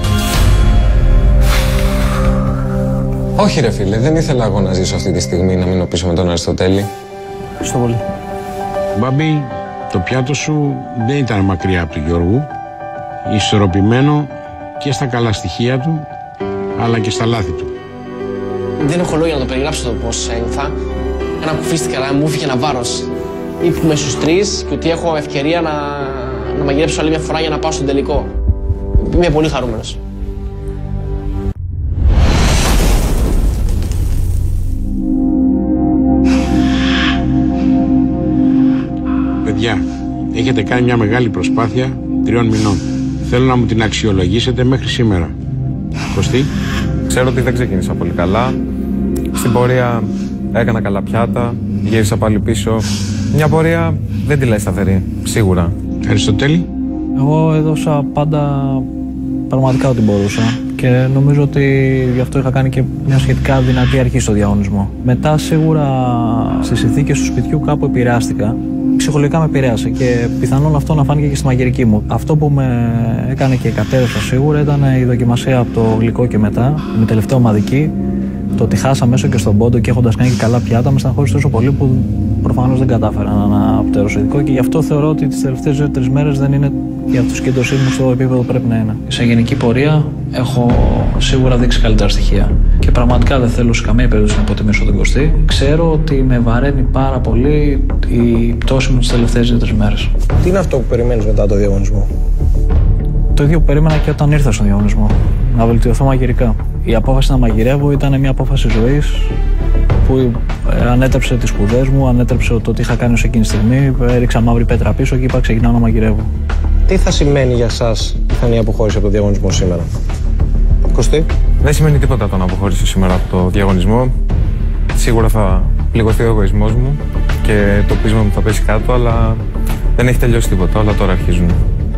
Όχι ρε φίλε, δεν ήθελα εγώ να ζήσω αυτή τη στιγμή να μείνω πίσω με τον Αριστοτέλη. Ευχαριστώ πολύ. Μπάμπη, το πιάτο σου δεν ήταν μακριά από τον Γιώργου. Ισορροπημένο και στα καλά στοιχεία του, αλλά και στα λάθη του. Δεν έχω λόγια να το περιγράψω το πώς ένιωθα. Ένα κουφίστηκα, αλλά μου έφυγε ένα βάρος. Ήρθαμε στους τρεις και ότι έχω ευκαιρία να, να μαγειρέψω άλλη μια φορά για να πάω στον τελικό. Είμαι πολύ χαρούμενος. Παιδιά, έχετε κάνει μια μεγάλη προσπάθεια τριών μηνών. Θέλω να μου την αξιολογήσετε μέχρι σήμερα. Κωστή. Ξέρω ότι δεν ξεκίνησα πολύ καλά. Στην πορεία έκανα καλά πιάτα, γύρισα πάλι πίσω. Μια πορεία δεν τη λέει σταθερή, σίγουρα. Αριστοτέλη. Εγώ έδωσα πάντα πραγματικά ό,τι μπορούσα και νομίζω ότι γι' αυτό είχα κάνει και μια σχετικά δυνατή αρχή στο διαγωνισμό. Μετά σίγουρα στις συνθήκες του σπιτιού κάπου επηρεάστηκα. Ψυχολογικά με επηρέασε και πιθανόν αυτό να φάνηκε και στη μαγειρική μου. Αυτό που με έκανε και κατέρευσα σίγουρα ήταν η δοκιμασία από το γλυκό και μετά, με τελευταία ομαδική. Το ότι χάσα μέσω και στον πόντο και έχοντας κάνει και καλά πιάτα με στεναχώρησε τόσο πολύ που προφανώς δεν κατάφερα να αναπτέρωσω ειδικό και γι' αυτό θεωρώ ότι τις τελευταίες δύο τρεις μέρες δεν είναι η αυτοσκέντρωσή μου στο επίπεδο που πρέπει να είναι. Σε γενική πορεία έχω σίγουρα δείξει καλύτερα στοιχεία και πραγματικά δεν θέλω σε καμία περίπτωση να υποτιμήσω τον Κωστή. Ξέρω ότι με βαραίνει πάρα πολύ η πτώση μου τις τελευταίες δύο τρεις μέρες. Τι είναι αυτό που περιμένεις μετά το διαγωνισμό? Το ίδιο που περίμενα και όταν ήρθα στον διαγωνισμό. Να βελτιωθώ μαγειρικά. Η απόφαση να μαγειρεύω ήταν μια απόφαση ζωής που ανέτρεψε τις σπουδές μου, ανέτρεψε το τι είχα κάνει ως εκείνη τη στιγμή, έριξα μαύρη πέτρα πίσω και είπα ξεκινάω να μαγειρεύω. Τι θα σημαίνει για σας πιθανή αποχώρηση από το διαγωνισμό σήμερα? Κωστή. Δεν σημαίνει τίποτα το να αποχωρήσω σήμερα από το διαγωνισμό. Σίγουρα θα πληγωθεί ο εγωισμός μου και το πείσμα μου θα πέσει κάτω, αλλά δεν έχει τελειώσει τίποτα, όλα τώρα αρχίζουν.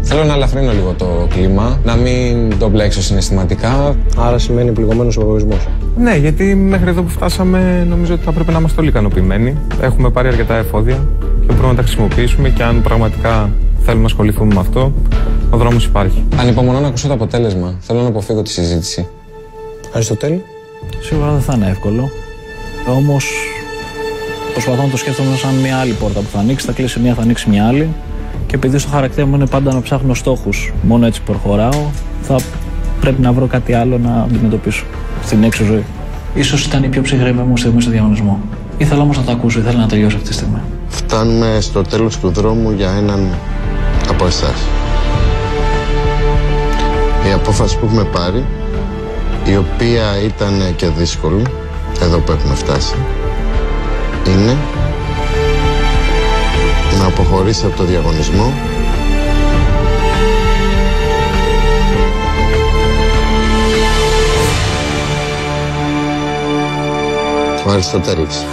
Θέλω να ελαφρύνω λίγο το κλίμα, να μην το μπλέξω συναισθηματικά. Άρα σημαίνει πληγωμένος ο εγωισμός. Ναι, γιατί μέχρι εδώ που φτάσαμε νομίζω ότι θα πρέπει να είμαστε όλοι ικανοποιημένοι. Έχουμε πάρει αρκετά εφόδια και μπορούμε να τα χρησιμοποιήσουμε και αν πραγματικά θέλουμε να ασχοληθούμε με αυτό, ο δρόμος υπάρχει. Ανυπομονώ να ακούσω το αποτέλεσμα. Θέλω να αποφύγω τη συζήτηση. Αριστοτέλη. Σίγουρα δεν θα είναι εύκολο. Όμως προσπαθώ να το σκέφτομαι σαν μια άλλη πόρτα που θα ανοίξει, θα κλείσει μια, θα ανοίξει μια άλλη. Και επειδή στο χαρακτήρα μου είναι πάντα να ψάχνω στόχους, μόνο έτσι προχωράω, θα πρέπει να βρω κάτι άλλο να αντιμετωπίσω στην έξω ζωή. Ίσως ήταν η πιο ψυχρή μου στιγμή στο διαγωνισμό. Ήθελα όμως να το ακούσω, ήθελα να τελειώσω αυτή τη στιγμή. Φτάνουμε στο τέλος του δρόμου για έναν από εσάς. Η απόφαση που έχουμε πάρει, η οποία ήταν και δύσκολη, εδώ που έχουμε φτάσει, είναι να αποχωρήσει από το διαγωνισμό ο Αριστοτέλης.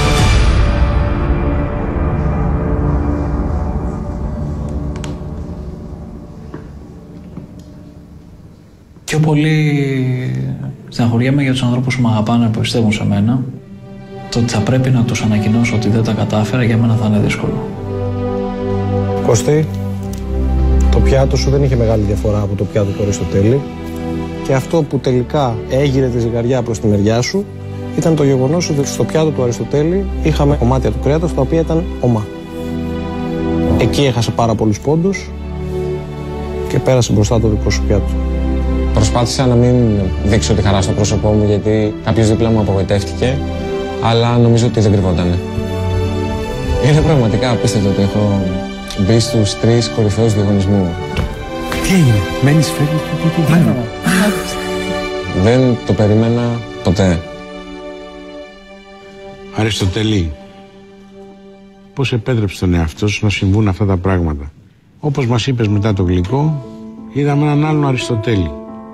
Πιο πολύ στεναχωριέμαι για τους ανθρώπους που με αγαπάνε, που πιστεύουν σε μένα. Το ότι θα πρέπει να τους ανακοινώσω ότι δεν τα κατάφερα, για μένα θα είναι δύσκολο. Κωστή, το πιάτο σου δεν είχε μεγάλη διαφορά από το πιάτο του Αριστοτέλη και αυτό που τελικά έγειρε τη ζυγαριά προς τη μεριά σου ήταν το γεγονός ότι στο πιάτο του Αριστοτέλη είχαμε κομμάτια του κρέατος τα οποία ήταν ομά. Εκεί έχασε πάρα πολλούς πόντους και πέρασε μπροστά το δικό σου πιάτο. Προσπάθησα να μην δείξω τη χαρά στο πρόσωπό μου γιατί κάποιος δίπλα μου απογοητεύτηκε, αλλά νομίζω ότι δεν κρυβότανε. Είναι πραγματικά απίστευτο ότι έχω μπει στους τρεις κορυφαίους διαγωνισμού. Τι έγινε, μένεις φεύγεις και τι έγινε. Δεν το περίμενα ποτέ. Αριστοτελή, πώς επέτρεψε τον εαυτό σου να συμβούν αυτά τα πράγματα. Όπως μας είπες μετά το γλυκό, είδαμε έναν άλλον Αριστοτέλη.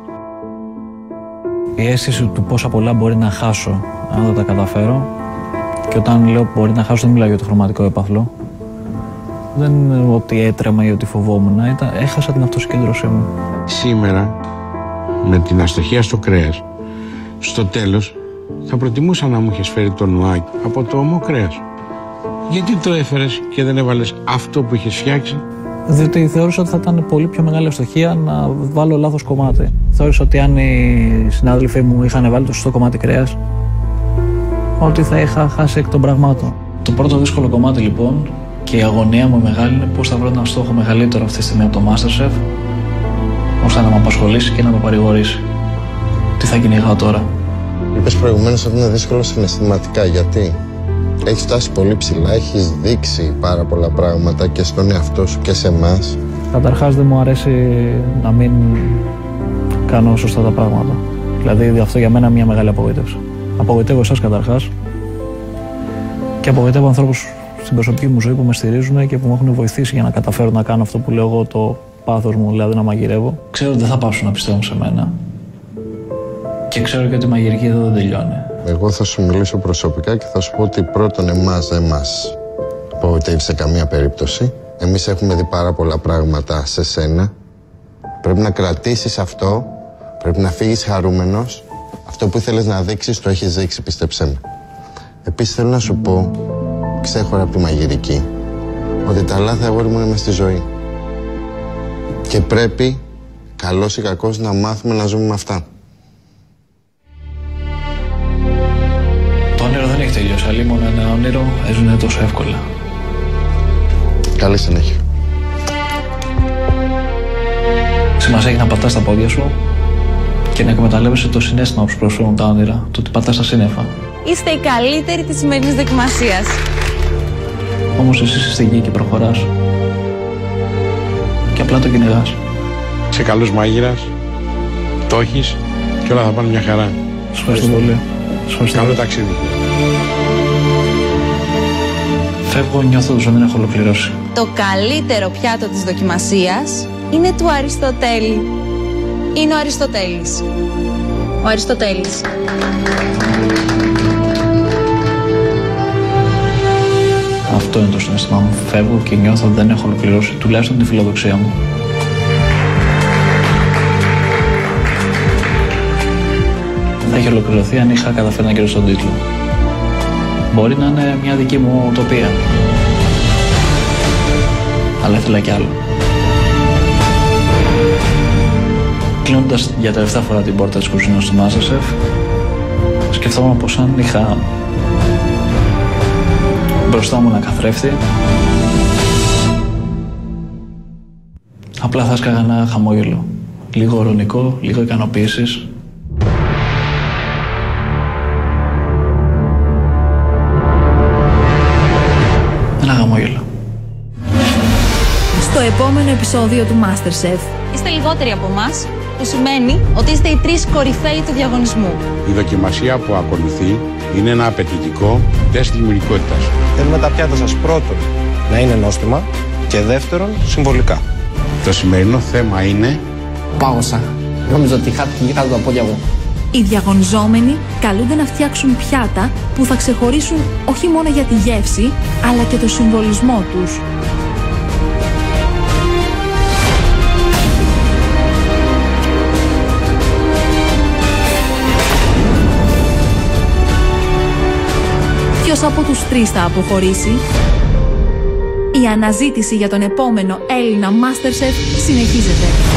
Η αίσθηση του πόσα πολλά μπορεί να χάσω αν δεν τα καταφέρω, και όταν λέω μπορεί να χάσω δεν μιλάω για το χρωματικό έπαθλο. Δεν είναι ότι έτρεμα ή ότι φοβόμουν, ήταν, έχασα την αυτοσυγκέντρωσή μου. Σήμερα, με την αστοχία στο κρέας, στο τέλος θα προτιμούσα να μου είχες φέρει το νουάκι από το ομό κρέας. Γιατί το έφερες και δεν έβαλες αυτό που είχες φτιάξει? Διότι θεώρησα ότι θα ήταν πολύ πιο μεγάλη αστοχία να βάλω λάθος κομμάτι. Θεώρησα ότι αν οι συνάδελφοί μου είχαν βάλει το σωστό κομμάτι κρέας, ότι θα είχα χάσει εκ των πραγμάτων. Το πρώτο δύσκολο κομμάτι λοιπόν και η αγωνία μου μεγάλη είναι πώς θα βρω ένα στόχο μεγαλύτερο αυτή τη στιγμή από το MasterChef, ώστε να με απασχολήσει και να με παρηγορήσει. Τι θα κυνηγάω τώρα? Είπες προηγουμένως ότι είναι δύσκολο συναισθηματικά. Γιατί? Έχεις φτάσει πολύ ψηλά, έχεις δείξει πάρα πολλά πράγματα και στον εαυτό σου και σε εμάς. Καταρχάς δεν μου αρέσει να μην κάνω σωστά τα πράγματα. Δηλαδή αυτό για μένα είναι μια μεγάλη απογοήτευση. Απογοητεύω εσάς καταρχάς και απογοητεύω ανθρώπους στην προσωπική μου ζωή που με στηρίζουν και που μου έχουν βοηθήσει για να καταφέρω να κάνω αυτό που λέω εγώ, το πάθος μου, δηλαδή να μαγειρεύω. Ξέρω ότι δεν θα πάψουν να πιστεύουν σε μένα και ξέρω και ότι η μαγειρική εδώ δεν τελειώνει. Εγώ θα σου μιλήσω προσωπικά και θα σου πω ότι πρώτον εμάς δεν μας απογοητεύει σε καμία περίπτωση. Εμείς έχουμε δει πάρα πολλά πράγματα σε σένα. Πρέπει να κρατήσεις αυτό, πρέπει να φύγεις χαρούμενος. Αυτό που ήθελες να δείξεις το έχεις δείξει, πίστεψέ με. Επίσης θέλω να σου πω, ξέχωρα από τη μαγειρική, ότι τα λάθη, αγόρι μου, είναι μες στη ζωή. Και πρέπει, καλός ή κακός, να μάθουμε να ζούμε με αυτά. Το όνειρο δεν έχει τελειώσει, αλλή μόνο ένα όνειρο έζουνε τόσο εύκολα. Καλή συνέχεια. Σημασία έχει να πατάς τα πόδια σου και να εκμεταλλεύεσαι το συναίσθημα που σου προσφέρουν τα όνειρα, το ότι πατάς τα σύννεφα. Είστε οι καλύτεροι της σημερινής δοκιμασίας. Όμως εσύ είσαι εκεί και προχωράς. Και απλά το κυνηγάς. Σε καλός μάγειρας, το έχεις και όλα θα πάνε μια χαρά. Σας ευχαριστώ πολύ. Καλό ταξίδι. Φεύγω, νιώθω ότι δεν έχω ολοκληρώσει. Το καλύτερο πιάτο της δοκιμασίας είναι του Αριστοτέλη. Είναι ο Αριστοτέλης. Ο Αριστοτέλης. Αυτό είναι το συναίσθημα μου. Φεύγω και νιώθω ότι δεν έχω ολοκληρώσει τουλάχιστον τη φιλοδοξία μου. θα έχει ολοκληρωθεί αν είχα καταφέρει να κερδίσω τον τίτλο. Μπορεί να είναι μια δική μου ουτοπία. Αλλά ήθελα κι άλλο. Κλείνοντας για τελευταία φορά την πόρτα της κουζίνας στο MasterChef, σκεφτόμουν πως αν είχα μπροστά μου ένα καθρέφτη, απλά θα έσκαγα ένα χαμόγελο. Λίγο ειρωνικό, λίγο ικανοποίησης. Ένα χαμόγελο. Στο επόμενο επεισόδιο του MasterChef. Είστε λιγότεροι από εμάς, που σημαίνει ότι είστε οι τρεις κορυφαίοι του διαγωνισμού. Η δοκιμασία που ακολουθεί είναι ένα απαιτητικό τεστ δημιουργικότητας. Θέλουμε τα πιάτα σας πρώτον να είναι νόστιμα και δεύτερον συμβολικά. Το σημερινό θέμα είναι... Πάγωσα. Νόμιζα ότι χάθηκε κάτω τα πόδια μου. Οι διαγωνιζόμενοι καλούνται να φτιάξουν πιάτα που θα ξεχωρίσουν όχι μόνο για τη γεύση, αλλά και το συμβολισμό τους. Ποιος από τους τρεις θα αποχωρήσει? Η αναζήτηση για τον επόμενο Έλληνα MasterChef συνεχίζεται.